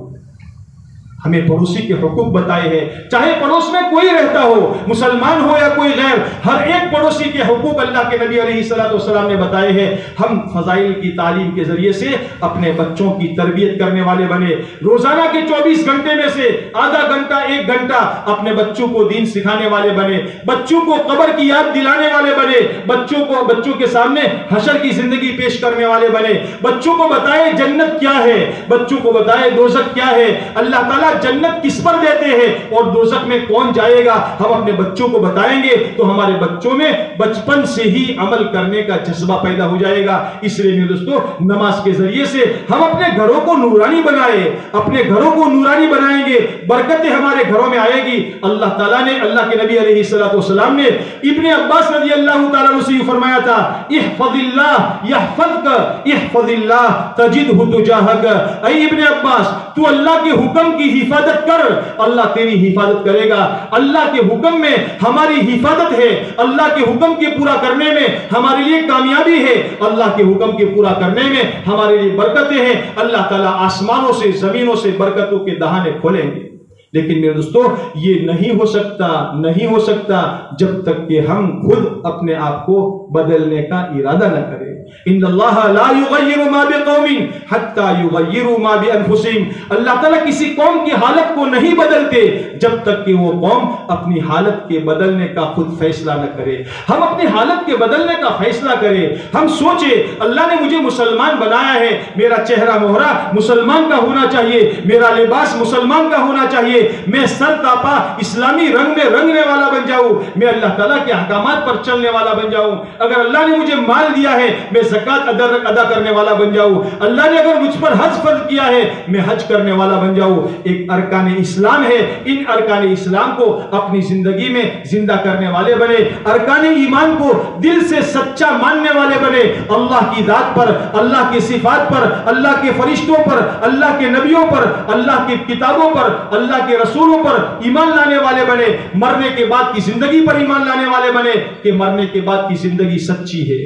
ہمیں پڑوسی کے حقوق بتائے ہیں، چاہے پڑوس میں کوئی رہتا ہو، مسلمان ہو یا کوئی غیر، ہر ایک پڑوسی کے حقوق اللہ کے نبی علیہ السلام نے بتائے ہیں۔ ہم فضائل کی تعلیم کے ذریعے سے اپنے بچوں کی تربیت کرنے والے بنے۔ روزانہ کے چوبیس گھنٹے میں سے آدھا گھنٹہ ایک گھنٹہ اپنے بچوں کو دین سکھانے والے بنے، بچوں کو قبر کی یاد دلانے والے بنے، بچوں کو بچوں کے سامنے حشر کی زندگی پیش کرنے والے بنے، بچوں کو بتائے جنت کیا ہے، بچوں کو بتائے دوزخ کیا ہے، اللہ تعالیٰ جنت کس پر دیتے ہیں اور دوزخ میں کون جائے گا۔ ہم اپنے بچوں کو بتائیں گے تو ہمارے بچوں میں بچپن سے ہی عمل کرنے کا جذبہ پیدا ہو جائے گا۔ اس لیے میرے دوستو، نماز کے ذریعے سے ہم اپنے گھروں کو نورانی بنائے، اپنے گھروں کو نورانی بنائیں گے، برکتیں ہمارے گھروں میں آئے گی۔ اللہ تعالیٰ نے اللہ کے نبی علیہ السلام نے ابن عباس رضی اللہ تعالیٰ عنہ سے فرمایا تھا، احفظ اللہ یحفظک احفظ اللہ تجدہ تجاہک، اے ابن عباس تو اللہ کے حکم کی حفاظت کر، اللہ تیری حفاظت کرے گا۔ اللہ کے حکم میں ہماری حفاظت ہے، اللہ کے حکم کے پورا کرنے میں ہمارے لیے کامیابی ہے، اللہ کے حکم کے پورا کرنے میں ہمارے لیے برکتیں ہیں۔ اللہ تعالیٰ آسمانوں سے زمینوں سے برکتوں کے دہانے کھولیں گے۔ لیکن میرے دوستو، یہ نہیں ہو سکتا نہیں ہو سکتا جب تک کہ ہم خود اپنے آپ کو بدلنے کا ارادہ نہ کریں۔ ان اللہ لا یغیر ما بقوم حتی یغیروا ما بانفسہم، اللہ تعالیٰ کسی قوم کی حالت کو نہیں بدلتے جب تک کہ وہ قوم اپنی حالت کے بدلنے کا خود فیصلہ نہ کرے۔ ہم اپنی حالت کے بدلنے کا فیصلہ کریں، ہم سوچیں اللہ نے مجھے مسلمان بنایا ہے، میرا چہرہ مہرہ مسلمان کا ہونا چاہیے، میرا لباس مسلمان کا ہونا چاہیے، میں سر تاپا اسلامی رنگ میں رنگنے والا بن جاؤں، میں اللہ تعالیٰ کے احکامات پر چلنے والا بن جاؤں۔ اگر اللہ نے مجھے مال دیا ہے میں زکوٰۃ ادا کرنے والا بن جاؤں، اللہ نے اگر مجھ پر حج فرض کیا ہے میں حج کرنے والا بن جاؤں۔ ایک ارکان اسلام ہے، ان ارکان اسلام کو اپنی زندگی میں زندہ کرنے والے بنے، ارکان ایمان کو دل سے سچا ماننے والے بنے، اللہ کی ذات پر، اللہ کی صفات پر، اللہ کے فرشتوں پر، اللہ کے نبیوں پر، اللہ کی کتابوں پر، اللہ کے رسولوں پر ایمان لانے والے بنے، مرنے کے بعد کی زندگی پر ایمان لانے والے بنے کہ مرنے کے بعد کی زندگی زندگی سچی ہے.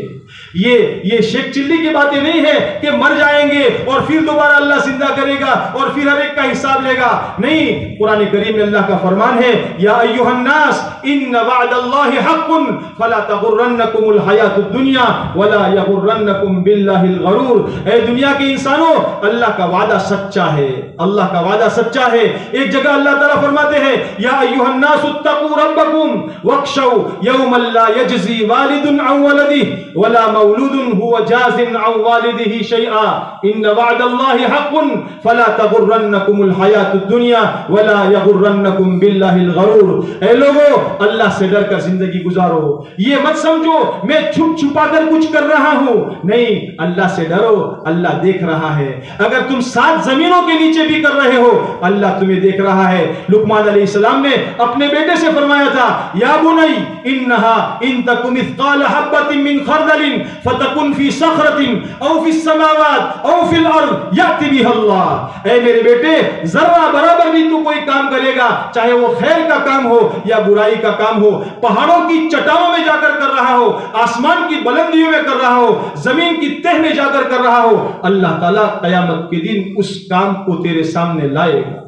یہ یہ شیخ چلی کی باتیں نہیں ہے کہ مر جائیں گے اور پھر دوبارہ اللہ زندہ کرے گا اور پھر ہر ایک کا حساب لے گا. نہیں, قرآن کریم میں اللہ کا فرمان ہے, یا ایھا الناس ان وعد اللہ حق فلا تغرنکم الحیات الدنیا ولا یغرنکم باللہ الغرور. اے دنیا کے انسانوں, اللہ کا وعدہ سچا ہے, اللہ کا وعدہ سچا ہے. ایک جگہ اللہ تعالیٰ فرماتے ہیں, یا ایھا الناس اتقوا ربکم واخشوا یوما لا یجزی والد عن ولدہ ولا مولود هو جاز عن والدہ شیئا ان وعد اللہ حق فلا تغرنکم الحیات الدنیا ولا یغرنکم باللہ الغرور. اے لوگو, اللہ سے ڈر کر زندگی گزارو. یہ مت سمجھو میں چھپ چھپا کر کچھ کر رہا ہوں. نہیں, اللہ سے ڈرو, اللہ دیکھ رہا ہے. اگر تم سات زمینوں کے نیچے بھی کر رہے ہو, اللہ تمہیں دیکھ رہا ہے. لقمان علیہ السلام نے اپنے بیٹے سے فرمایا تھا, یا بنی انہا ان تک مثقال حبۃ من خردل فتکن فی صخرۃ او فی السماوات او فی الارض یأتی بہا اللہ. اے میرے بیٹے, ذرہ برابر بھی تو کوئی کام کرے گا, چاہے وہ خیر کا کام ہو یا برائی کا کام ہو, پہاڑوں کی چٹانوں میں جا کر کر رہا ہو, آسمان کی بلندیوں میں کر رہا ہو, زمین کی تہ میں جا کر کر رہا ہو, اللہ تعالیٰ قیامت کے دن اس کام کو تیرے سامنے لائے گا.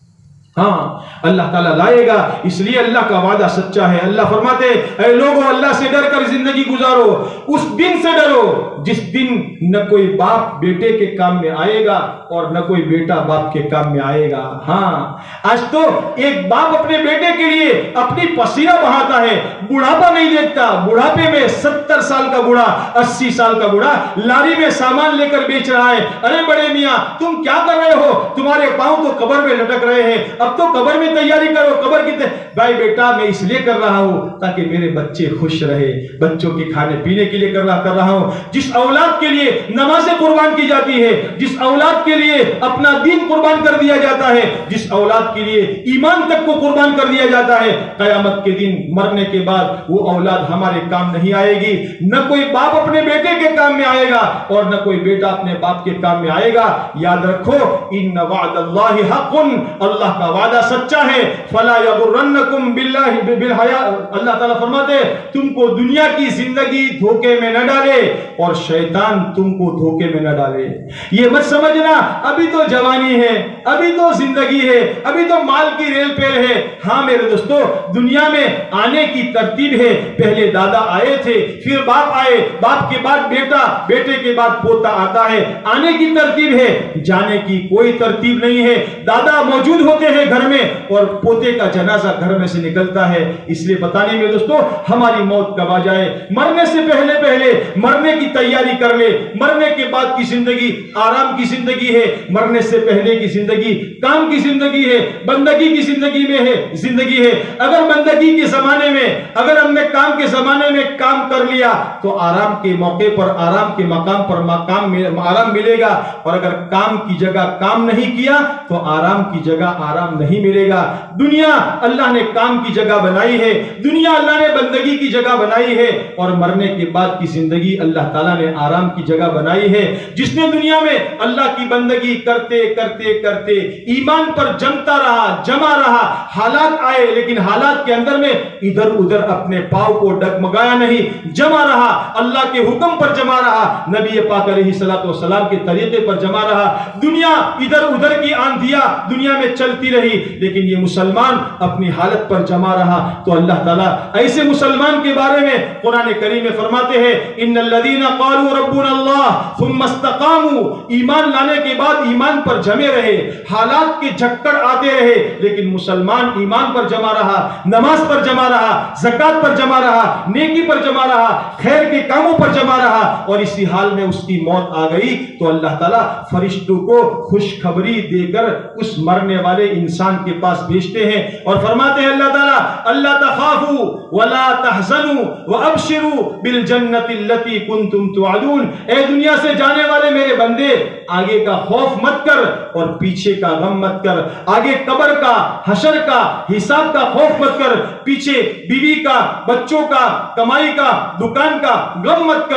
ہاں, اللہ تعالیٰ لائے گا. اس لیے اللہ کا وعدہ سچا ہے. اللہ فرماتے, اے لوگوں, اللہ سے ڈر کر زندگی گزارو. اس دن سے ڈرو جس دن نہ کوئی باپ بیٹے کے کام میں آئے گا اور نہ کوئی بیٹا باپ کے کام میں آئے گا. ہاں, آج تو ایک باپ اپنے بیٹے کے لیے اپنی پسینہ بہاتا ہے, بڑھاپا نہیں دیکھتا. بڑھاپے میں ستر سال کا بوڑھا, اسی سال کا بوڑھا لاری میں سامان لے کر بیچ رہا ہے. ارے بڑے میاں, تم کیا کر رہے ہو؟ تمہارے پاؤں تو قبر میں لٹک رہے ہیں, اب تو قبر میں تیاری کرو. قبر کی بھائی بیٹا, میں اس لیے کر رہا ہوں تاکہ میرے بچے خوش رہے, بچوں کے کھانے پینے کے لیے کر رہا کر رہا ہوں. جس اولاد کے لیے نمازیں قربان کی جاتی ہے, جس اولاد کے لیے اپنا دین قربان کر دیا جاتا ہے, جس اولاد کے لیے ایمان تک کو قربان کر دیا جاتا ہے, قیامت کے دن مرنے کے بعد وہ اولاد ہمارے کام نہیں آئے گی. نہ کوئی باپ اپنے بیٹے کے کام میں آئے گا اور نہ کوئی بیٹا اپنے باپ کے کام میں آئے گا. یاد رکھو, ان وعد اللہ حق, اللہ کا وعدہ سچا ہے. فلا یغرنکم باللہ بالحیات, اللہ تعالیٰ فرماتے تم کو دنیا کی زندگی دھوکے میں نہ ڈالے اور شیطان تم کو دھوکے میں نہ ڈالے. یہ مت سمجھنا ابھی تو جوانی ہے, ابھی تو زندگی ہے, ابھی تو مال کی ریل پیل ہے. ہاں میرے دوستو, دنیا میں آنے کی ترتیب ہے. پہلے دادا آئے تھے, پھر باپ آئے, باپ کے بعد بیٹا, بیٹے کے بعد پوتا آتا ہے. آنے کی ترتیب ہے, جانے کی کوئی ترتیب نہیں ہے. دادا موجود ہوتے ہیں گھر میں اور پوتے کا جنازہ گھر میں سے نکلتا ہے. اس لیے بتانے میں دوستو, ہماری موت کب آ جائے, مرنے سے پہلے پہلے مرنے کی تیاری کر لے. مرنے کے بعد کی زندگی آرام کی زندگی ہے, مرنے سے پہلے کی زندگی کام کی زندگی ہے, بندگی کی زندگی میں ہے زندگی ہے. اگر بندگی کے زمانے میں, اگر ہم نے کام کے زمانے میں کام کر لیا تو آرام کے موقع پر, آرام کے مقام پر مقام آرام ملے گا, اور اگر کام کی جگہ کام نہیں کیا تو آرام کی جگہ آرام نہیں ملے گا. دنیا اللہ نے کام کی جگہ بنائی ہے, دنیا اللہ نے بندگی کی جگہ بنائی ہے, اور مرنے کے بعد کی زندگی اللہ تعالیٰ نے آرام کی جگہ بنائی ہے. جس نے دنیا میں اللہ کی بندگی کرتے کرتے کرتے ایمان پر جمتا رہا, جمع رہا, حالات آئے لیکن حالات کے اندر میں ادھر ادھر اپنے پاؤں کو ڈگمگایا نہیں, جمع رہا, اللہ کے حکم پر جمع رہا, نبی پاک علیہ الصلوۃ والسلام کے طریقے پر جمع رہا. دنیا ادھر ادھر کی آندھیاں دنیا میں چلتی رہی لیکن یہ مسلمان اپنی حالت پر جمع رہا. تو اللہ تعالیٰ ایسے مسلمان کے بارے میں قرآن کریم میں فرماتے ہیں, ان الذین قالوا ربنا اللہ ثم استقاموا, ایمان لانے کے بعد ایمان پر جمے رہے, حالات کے جھکڑ آتے رہے لیکن مسلمان ایمان پر جمع رہا, نماز پر جمع رہا, زکات پر جمع رہا, نیکی پر جمع رہا, خیر کے کاموں پر جمع رہا, اور اسی حال میں اس کی موت آ گئی تو اللہ تعالیٰ فرشتوں کو خوشخبری دے کر اس مرنے والے انسان کے پاس بھیجتے ہیں اور فرماتے ہیں اللہ تعالیٰ, اللہ تخافوا ولا تحزنوا وابشروا بالجنۃ التي كنتم توعدون. اے دنیا سے جانے والے میرے بندے, آگے کا خوف مت کر اور پیچھے کا غم مت کر. آگے قبر کا, حشر کا, حساب کا خوف مت کر, پیچھے بیوی کا, بچوں کا, کمائی کا, دکان کا غم مت کر.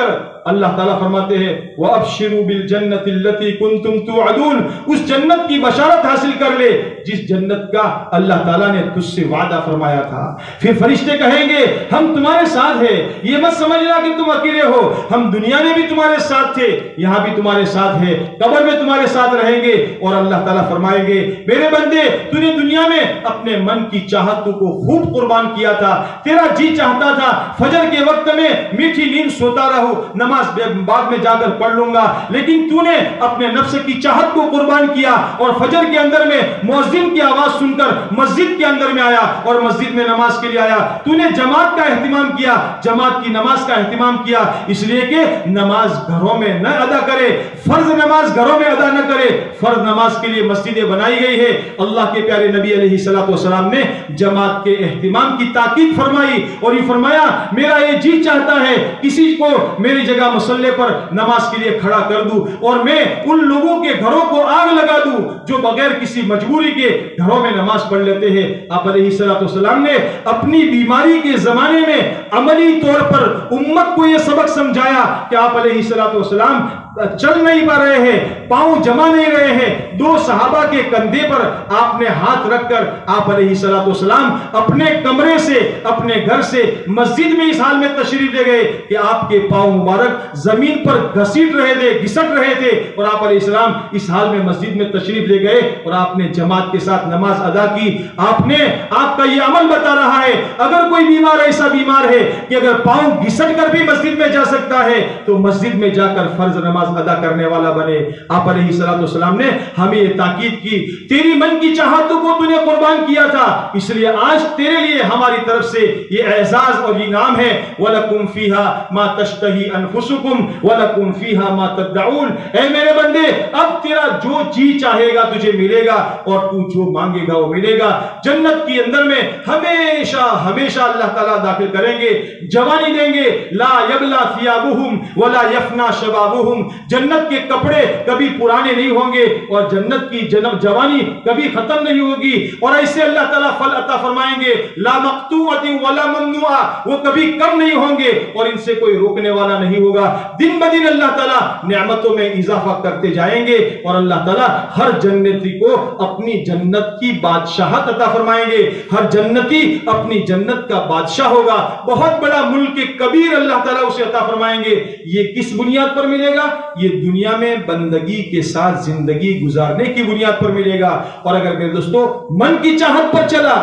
اللہ تعالیٰ فرماتے ہیں وَأَبْشِرُوا بِالْجَنَّةِ الَّتِي كُنْتُمْ تُوعَدُونَ، اس جنت کی بشارت حاصل کر لے جس جنت کا اللہ تعالیٰ نے تجھ سے وعدہ فرمایا تھا۔ پھر فرشتے کہیں گے ہم تمہارے ساتھ ہیں، یہ مت سمجھنا کہ تم اکیلے ہو، ہم دنیا میں بھی تمہارے ساتھ تھے، یہاں بھی تمہارے ساتھ ہے، قبر میں تمہارے ساتھ رہیں گے۔ اور اللہ تعالیٰ فرمائیں گے میرے بندے تو نے دنیا میں اپنے من کی چاہتوں کو خوب قربان کیا تھا، تیرا جی چاہتا تھا فجر کے وقت میں میٹھی نیند سوتا رہو، نماز بعد میں جا کر پڑھ لوں گا، لیکن تو نے اپنے نفس کی چاہت کو قربان کیا اور فجر کے اندر میں مؤذن کی آواز سن کر مسجد کے اندر میں آیا اور مسجد میں نماز کے لیے آیا۔ تو نے جماعت کا اہتمام کیا، جماعت کی نماز کا اہتمام کیا، اس لیے کہ نماز گھروں میں نہ ادا کرے، فرض نماز گھروں میں ادا نہ کرے، فرض نماز کے لیے مسجدیں بنائی گئی ہے۔ اللہ کے پیارے نبی علیہ الصلوۃ والسلام نے جماعت کے اہتمام کی تاکید فرمائی اور یہ فرمایا میرا یہ جی چاہتا ہے کسی کو میری جگہ مصلی پر نماز کے لیے کھڑا کر دوں اور میں ان لوگوں کے گھروں کو آگ لگا دوں جو بغیر کسی مجبوری کے گھروں میں نماز پڑھ لیتے ہیں۔ آپ علیہ الصلوۃ والسلام نے اپنی بیماری کے زمانے میں عملی طور پر امت کو یہ سبق سمجھایا کہ آپ علیہ الصلوۃ والسلام چل نہیں پا رہے ہیں، پاؤں جما نہیں رہے ہیں، دو صحابہ کے کندھے پر آپ نے ہاتھ رکھ کر آپ علیہ الصلوۃ والسلام اپنے کمرے سے اپنے گھر سے مسجد میں اس حال میں تشریف لے گئے کہ آپ کے پاؤں مبارک زمین پر گھسیٹ رہے تھے گھسٹ رہے تھے اور آپ علیہ السلام اس حال میں مسجد میں تشریف لے گئے اور آپ نے جماعت کے ساتھ نماز ادا کی۔ آپ نے آپ کا یہ عمل بتا رہا ہے اگر کوئی بیمار ایسا بیمار ہے کہ اگر پاؤں گھسٹ کر بھی مسجد میں جا سکتا ہے تو مسجد میں جا کر فرض نماز ادا کرنے والا بنے۔ آپ علیہ الصلوۃ والسلام نے ہمیں یہ تاکید کی تیری من کی چاہتوں کو تو نے قربان کیا تھا، اس لیے آج تیرے لیے ہماری طرف سے یہ اعزاز اور انعام ہے وَلَكُمْ فِيهَا مَا تَشْتَهِي أَنفُسُكُمْ وَلَكُمْ فِيهَا مَا تَدَّعُونَ۔ اے میرے بندے اب تیرا جو جی چاہے گا تجھے ملے گا اور تو جو مانگے گا وہ ملے گا۔ جنت کے اندر میں ہمیشہ ہمیشہ اللہ تعالیٰ داخل کریں گے، جوانی دیں گے، لا يبلى ثيابهم ولا يفنى شبابهم، جنت کے کپڑے کبھی پرانے نہیں ہوں گے اور جنت کی جنم جوانی کبھی ختم نہیں ہوگی، اور ایسے اللہ تعالیٰ پھل عطا فرمائیں گے لا مقطوعة ولا ممنوعة، وہ کبھی کم نہیں ہوں گے اور ان سے کوئی روکنے والا نہیں ہوگا۔ دن بدن اللہ تعالیٰ نعمتوں میں اضافہ کرتے جائیں گے اور اللہ تعالیٰ ہر جنتی کو اپنی جنت کی بادشاہت عطا فرمائیں گے، ہر جنتی اپنی جنت کا بادشاہ ہوگا، بہت بڑا ملک کبیر اللہ تعالیٰ اسے عطا فرمائیں گے۔ یہ کس بنیاد پر ملے گا؟ یہ دنیا میں بندگی کے ساتھ زندگی گزارنے کی بنیاد پر ملے گا۔ اور اگر میرے دوستو من کی چاہت پر چلا،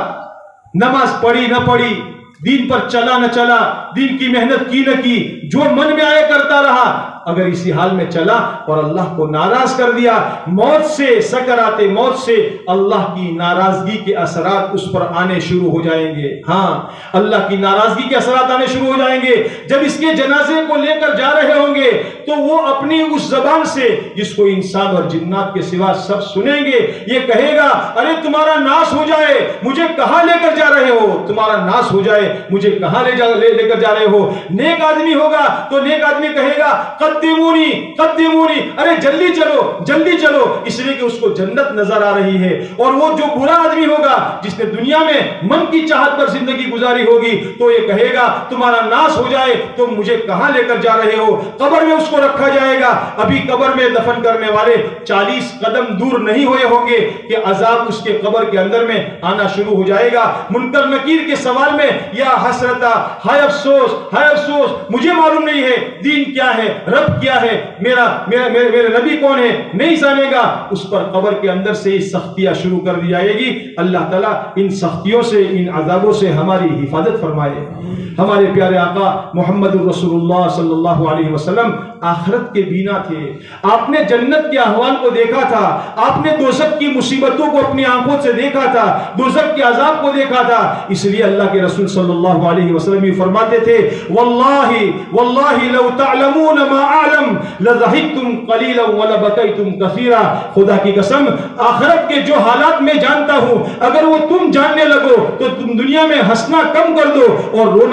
نماز پڑھی نہ پڑھی، دین پر چلا نہ چلا، دین کی محنت کی نہ کی، جو من میں آیا کرتا رہا، اگر اسی حال میں چلا اور اللہ کو ناراض کر دیا، موت سے سکرات موت سے اللہ کی ناراضگی کے اثرات اس پر آنے شروع ہو جائیں گے۔ ہاں اللہ کی ناراضگی کے اثرات آنے شروع ہو جائیں گے۔ جب اس کے جنازے کو لے کر جا رہے ہوں گے تو وہ اپنی اس زبان سے جس کو انسان اور جنات کے سوا سب سنیں گے یہ کہے گا ارے تمہارا ناس ہو جائے مجھے کہاں لے کر جا رہے ہو، تمہارا ناس ہو جائے مجھے کہاں لے جا لے, لے کر جا رہے ہو۔ نیک آدمی ہوگا تو نیک آدمی کہے گا قدمونی قدمونی، ارے جلدی چلو جلدی چلو، اس لیے کہ اس کو جنت نظر آ رہی ہے۔ اور وہ جو برا آدمی ہوگا جس نے دنیا میں من کی چاہت پر زندگی گزاری ہوگی تو یہ کہے گا تمہارا ناس ہو جائے تو مجھے کہاں لے کر جا رہے ہو۔ قبر میں اس کو رکھا جائے گا، ابھی قبر میں دفن کرنے والے چالیس قدم دور نہیں ہوئے ہوں گے کہ عذاب اس کے قبر کے اندر میں آنا شروع ہو جائے گا۔ منکر نکیر کے سوال میں یا حسرتا، ہائے افسوس ہائے افسوس، مجھے معلوم نہیں ہے دین کیا ہے، رب کیا ہے، میرا میرا میرے, میرے نبی کون ہے، نہیں جانے گا۔ اس پر قبر کے اندر سے ہی سختیاں شروع کر دی جائے گی۔ اللہ تعالیٰ ان سختیوں سے ان عذابوں سے ہماری حفاظت فرمائے۔ ہمارے پیارے آقا محمد رسول اللہ صلی اللہ علیہ وسلم آخرت کے بینا تھے، آپ نے جنت کے احوال کو دیکھا تھا، آپ نے دوزخ کی مصیبتوں کو اپنی آنکھوں سے دیکھا تھا، دوزخ کے عذاب کو دیکھا تھا۔ اس لیے اللہ کے رسول صلی اللہ علیہ وسلم یہ فرماتے تھے واللہ واللہ لو تعلمون ما اعلم لضحکتم قلیلا ولبکیتم کثیرا، خدا کی قسم آخرت کے جو حالات میں جانتا ہوں اگر وہ تم جاننے لگو تو تم دنیا میں ہنسنا کم کر دو اور رونا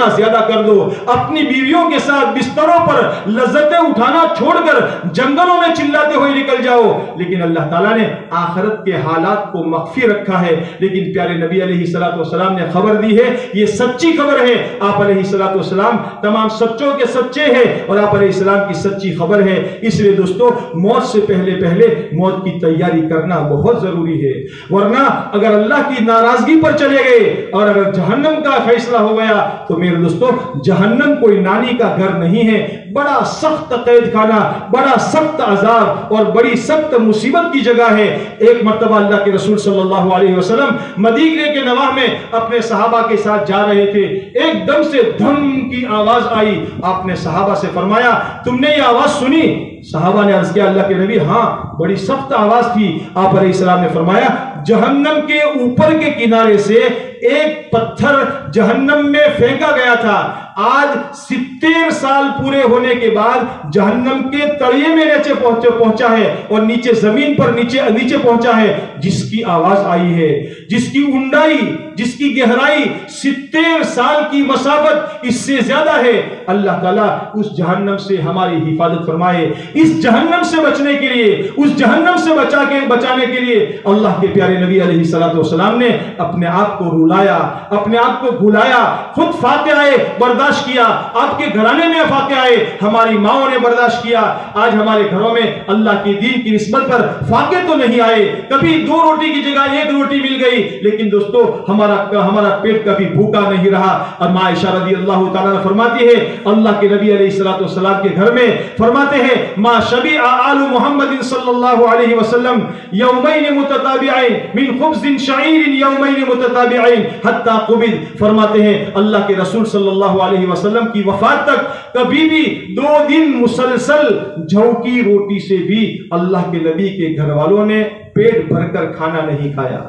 تھوڑا زیادہ کر دو. اپنی بیویوں کے ساتھ بستروں پر لذتیں اٹھانا چھوڑ کر جنگلوں میں چلاتے ہوئے نکل جاؤ. لیکن اللہ تعالیٰ نے آخرت کے حالات کو مخفی رکھا ہے. لیکن پیارے نبی علیہ الصلوۃ والسلام نے خبر دی ہے, یہ سچی خبر ہے. آپ علیہ الصلوۃ والسلام تمام سچوں کے سچے ہیں اور آپ علیہ السلام کی سچی خبر ہے. اس لیے دوستو, موت سے پہلے پہلے موت کی تیاری کرنا بہت ضروری ہے. ورنہ اگر اللہ کی ناراضگی پر چلے گئے اور اگر جہنم کا فیصلہ ہو گیا تو میرے دوستو, جہنم کوئی نانی کا گھر نہیں ہے. بڑا سخت قید خانہ, بڑا سخت عذاب اور بڑی سخت مصیبت کی جگہ ہے. ایک مرتبہ اللہ کے رسول صلی اللہ علیہ وسلم مدینے کے نواح میں اپنے صحابہ کے ساتھ جا رہے تھے. ایک دم سے دھم کی آواز آئی. آپ نے صحابہ سے فرمایا, تم نے یہ آواز سنی؟ صحابہ نے عرض کیا, اللہ کے نبی ہاں, بڑی سخت آواز تھی. آپ علیہ السلام نے فرمایا, جہنم کے اوپر کے کنارے سے ایک پتھر جہنم میں پھینکا گیا تھا. آج ستر سال پورے ہونے کے بعد جہنم کے تڑیے میں نیچے پہنچا ہے اور نیچے زمین پر نیچے نیچے پہنچا ہے. جس کی آواز آئی ہے, جس کی اونڈائی, جس کی گہرائی ستر سال کی مسافت اس سے زیادہ ہے. اللہ تعالیٰ اس جہنم سے ہماری حفاظت فرمائے. اس جہنم سے بچنے کے لیے, اس جہنم سے بچا کے بچانے کے لیے اللہ کے پیارے نبی علیہ الصلوۃ والسلام نے اپنے آپ کو رلایا, اپنے آپ کو بھلایا. خود فاتحہ برداشت کیا, آپ کے گھرانے میں فاتحہ آئے, ہماری ماؤں نے برداشت کیا. آج ہمارے گھروں میں اللہ کے دین کی نسبت پر فاقے تو نہیں آئے, کبھی دو روٹی کی جگہ ایک روٹی مل گئی, لیکن دوستو ہمارا ہمارا پیٹ کبھی بھوکا نہیں رہا. اور ماں عائشہ رضی اللہ تعالیٰ نے فرماتی ہے, اللہ کے نبی علیہ الصلوۃ والسلام کے گھر میں فرماتے ہیں, ما شبع آل محمد صلی اللہ علیہ وسلم یومین متتابعین من خبز شعیر یومین متتابعین حتی قبض. فرماتے ہیں اللہ کے رسول صلی اللہ علیہ وسلم کی وفات تک کبھی بھی دو دن مسلسل جھو کی روٹی سے بھی اللہ کے نبی کے گھر والوں نے پیٹ بھر کر کھانا نہیں کھایا.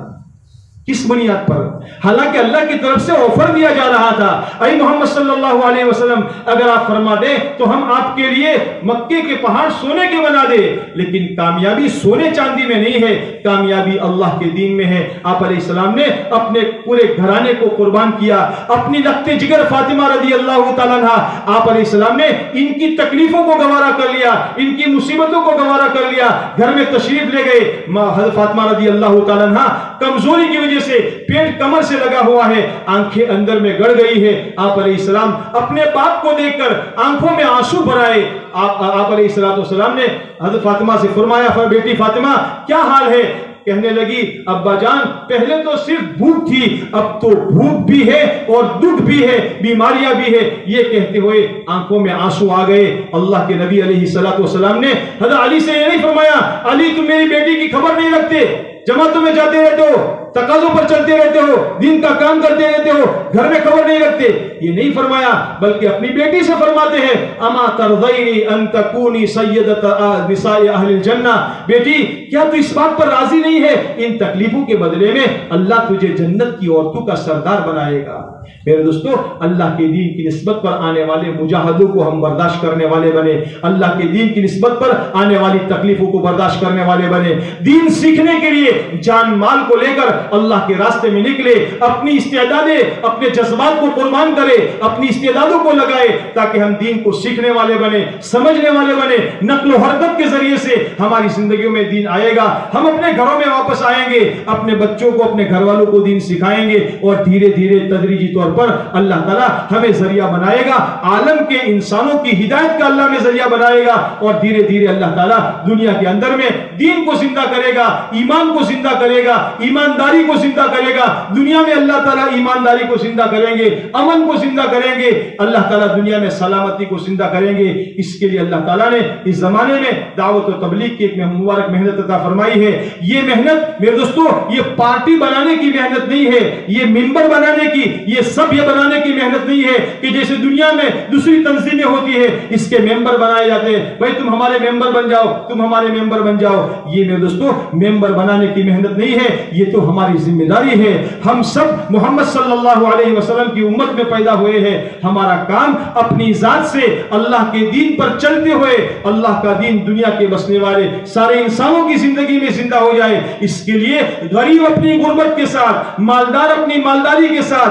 کس بنیاد پر؟ حالانکہ اللہ کی طرف سے آفر دیا جا رہا تھا, اے محمد صلی اللہ علیہ وسلم اگر آپ فرما دیں تو ہم آپ کے لیے مکے کے پہاڑ سونے کے بنا دے. لیکن کامیابی سونے چاندی میں نہیں ہے, کامیابی اللہ کے دین میں ہے. آپ علیہ السلام نے اپنے پورے گھرانے کو قربان کیا, اپنی لخت جگر فاطمہ رضی اللہ تعالیٰ عنہا, آپ علیہ السلام نے ان کی تکلیفوں کو گوارا کر لیا, ان کی مصیبتوں کو گوارا کر لیا. گھر میں تشریف لے گئے. حضرت فاطمہ رضی اللہ تعالیٰ عنہا کمزوری کی وجہ سے پیٹ کمر سے لگا ہوا ہے, آنکھیں اندر میں گڑ گئی ہے. آپ علیہ السلام اپنے باپ کو دیکھ کر آنکھوں میں آنسو بھرائے. آپ آپ علیہ السلام نے حضرت فاطمہ سے فرمایا, بیٹی فاطمہ کیا حال ہے؟ کہنے لگی, ابا جان پہلے تو صرف بھوک تھی, اب تو بھوک بھی ہے اور دکھ بھی ہے, بیماریاں بھی ہے. یہ کہتے ہوئے آنکھوں میں آنسو آ گئے. اللہ کے نبی علیہ الصلوۃ والسلام نے حضرت علی سے یہ نہیں فرمایا, علی تم میری بیٹی کی خبر نہیں رکھتے, جماعتوں میں جاتے رہتے ہو, تقاضوں پر چلتے رہتے ہو, دین کا کام کرتے رہتے ہو, گھر میں خبر نہیں رکھتے. یہ نہیں فرمایا, بلکہ اپنی بیٹی سے فرماتے ہیں, اما ترضینی ان تکونی سیدۃ نساء اہل الجنہ, بیٹی کیا تو اس بات پر راضی نہیں ہے ان تکلیفوں کے بدلے میں اللہ تجھے جنت کی عورتوں کا سردار بنائے گا. میرے دوستو, اللہ کے دین کی نسبت پر آنے والے مجاہدوں کو ہم برداشت کرنے والے بنے, اللہ کے دین کی نسبت پر آنے والی تکلیفوں کو برداشت کرنے والے بنے. دین سیکھنے کے لیے جان مال کو لے کر اللہ کے راستے میں نکلے, اپنی استعدادیں, اپنے جذبات کو قربان کرے, اپنی استعدادوں کو لگائے, تاکہ ہم دین کو سیکھنے والے بنے, سمجھنے والے بنے. نقل و حرکت کے ذریعے سے ہماری زندگیوں میں دین آئے گا. ہم اپنے گھروں میں واپس آئیں گے, اپنے بچوں کو, اپنے گھر والوں کو دین سکھائیں گے, اور دھیرے دھیرے تدریجی طور پر اللہ تعالیٰ ہمیں ذریعہ بنائے گا, عالم کے انسانوں کی ہدایت کا اللہ میں ذریعہ بنائے گا. اور دھیرے دھیرے اللہ تعالیٰ دنیا کے اندر میں دین کو زندہ کرے گا, ایمان کو زندہ کرے گا, ایمانداری کو زندہ کرے گا. دنیا میں اللہ تعالیٰ ایمانداری کو زندہ کریں گے, امن کو زندہ کریں گے, اللہ تعالیٰ دنیا میں سلامتی کو زندہ کریں گے. اس کے لیے اللہ تعالیٰ نے اس زمانے میں دعوت و تبلیغ کی ایک مبارک محنت عطا فرمائی ہے. یہ محنت میرے دوستو, یہ پارٹی بنانے کی محنت نہیں ہے, یہ ممبر بنانے کی, یہ سب یہ بنانے کی محنت نہیں ہے کہ جیسے دنیا میں دوسری تنظیمیں ہوتی ہے, اس کے ممبر بنائے جاتے ہیں, بھائی تم ہمارے ممبر بن جاؤ, تم ہمارے ممبر بن جاؤ. یہ میرے دوستو ممبر بنانے کی محنت نہیں ہے, یہ تو ہماری ذمہ داری ہے. ہم سب محمد صلی اللہ علیہ وسلم کی امت میں پیدا ہوئے ہیں. ہمارا کام اپنی ذات سے اللہ کے دین پر چلتے ہوئے اللہ کا دین دنیا کے بسنے والے سارے انسانوں کی زندگی میں زندہ ہو جائے. اس کے لیے غریب اپنی غربت کے ساتھ, مالدار اپنی مالداری کے ساتھ, جس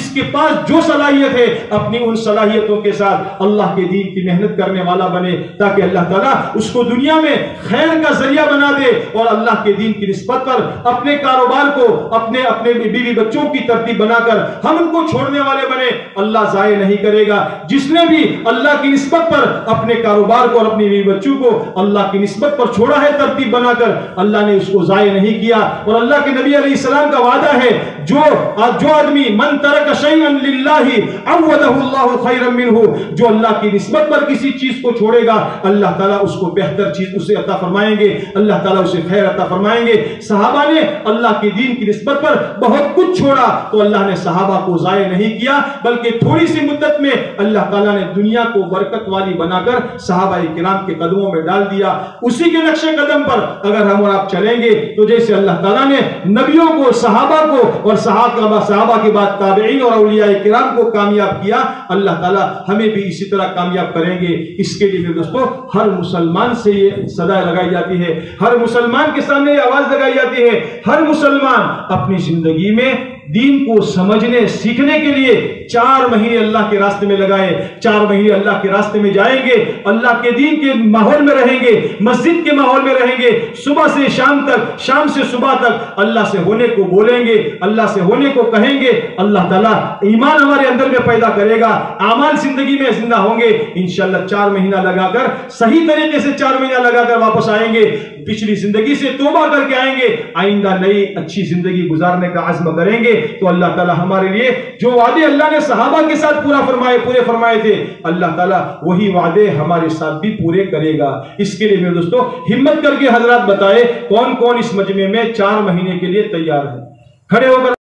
جس کے پاس جو صلاحیت ہے اپنی ان صلاحیتوں کے ساتھ اللہ کے دین کی محنت کرنے والا بنے، تاکہ اللہ تعالیٰ اس کو دنیا میں خیر کا ذریعہ بنا دے اور اللہ کے دین کی نسبت پر اپنے کاروبار کو، اپنے اپنے بیوی بچوں کی ترتیب بنا کر ہم ان کو چھوڑنے والے بنے۔ اللہ ضائع نہیں کرے گا۔ جس نے بھی اللہ کی نسبت پر اپنے کاروبار کو اور اپنی بیوی بچوں کو اللہ کی نسبت پر چھوڑا ہے ترتیب بنا کر، اللہ نے اس کو ضائع نہیں کیا۔ اور اللہ کے نبی علیہ السلام کا وعدہ ہے، جو جو آدمی من ترک شیئا للہ عوضہ اللہ خیرا منہ، جو اللہ کی نسبت پر کسی چیز کو چھوڑے گا اللہ تعالیٰ اس کو بہتر چیز اسے عطا فرمائیں گے، اللہ تعالیٰ اسے خیر عطا فرمائیں گے۔ صحابہ نے اللہ کے دین کی نسبت پر بہت کچھ چھوڑا تو اللہ نے صحابہ کو ضائع نہیں کیا، بلکہ تھوڑی سی مدت میں اللہ تعالیٰ نے دنیا کو برکت والی بنا کر صحابہ کرام کے قدموں میں ڈال دیا۔ اسی کے نقش قدم پر اگر ہم اور آپ چلیں گے تو جیسے اللہ تعالیٰ نے نبیوں کو، صحابہ کو اور صحابہ صحابہ کے بعد تابعین اور اولیاء کرام کو کامیاب کیا، اللہ تعالیٰ ہمیں بھی اسی طرح کامیاب کریں گے۔ اس کے لیے میرے دوستو ہر مسلمان سے یہ صدا لگائی جاتی ہے، ہر مسلمان کے سامنے یہ آواز لگائی جاتی ہے، ہر مسلمان اپنی زندگی میں دین کو سمجھنے سیکھنے کے لیے چار مہینے اللہ کے راستے میں لگائے، چار مہینے اللہ کے راستے میں جائیں گے، اللہ کے دین کے ماحول میں رہیں گے، مسجد کے ماحول میں رہیں گے، صبح سے شام تک، شام سے صبح تک اللہ سے ہونے کو بولیں گے، اللہ سے ہونے کو کہیں گے، اللہ تعالیٰ ایمان ہمارے اندر میں پیدا کرے گا، اعمال زندگی میں زندہ ہوں گے۔ انشاءاللہ چار مہینہ لگا کر صحیح طریقے سے چار مہینہ لگا کر واپس آئیں گے، پچھلی زندگی سے توبہ کر کے آئیں گے، آئندہ نئی اچھی زندگی گزارنے کا عزم کریں گے تو اللہ تعالیٰ ہمارے لیے جو وعدے اللہ نے صحابہ کے ساتھ پورا فرمائے پورے فرمائے تھے، اللہ تعالیٰ وہی وعدے ہمارے ساتھ بھی پورے کرے گا۔ اس کے لیے میرے دوستو ہمت کر کے حضرات بتائے کون کون اس مجمع میں چار مہینے کے لیے تیار ہے؟ کھڑے ہو کر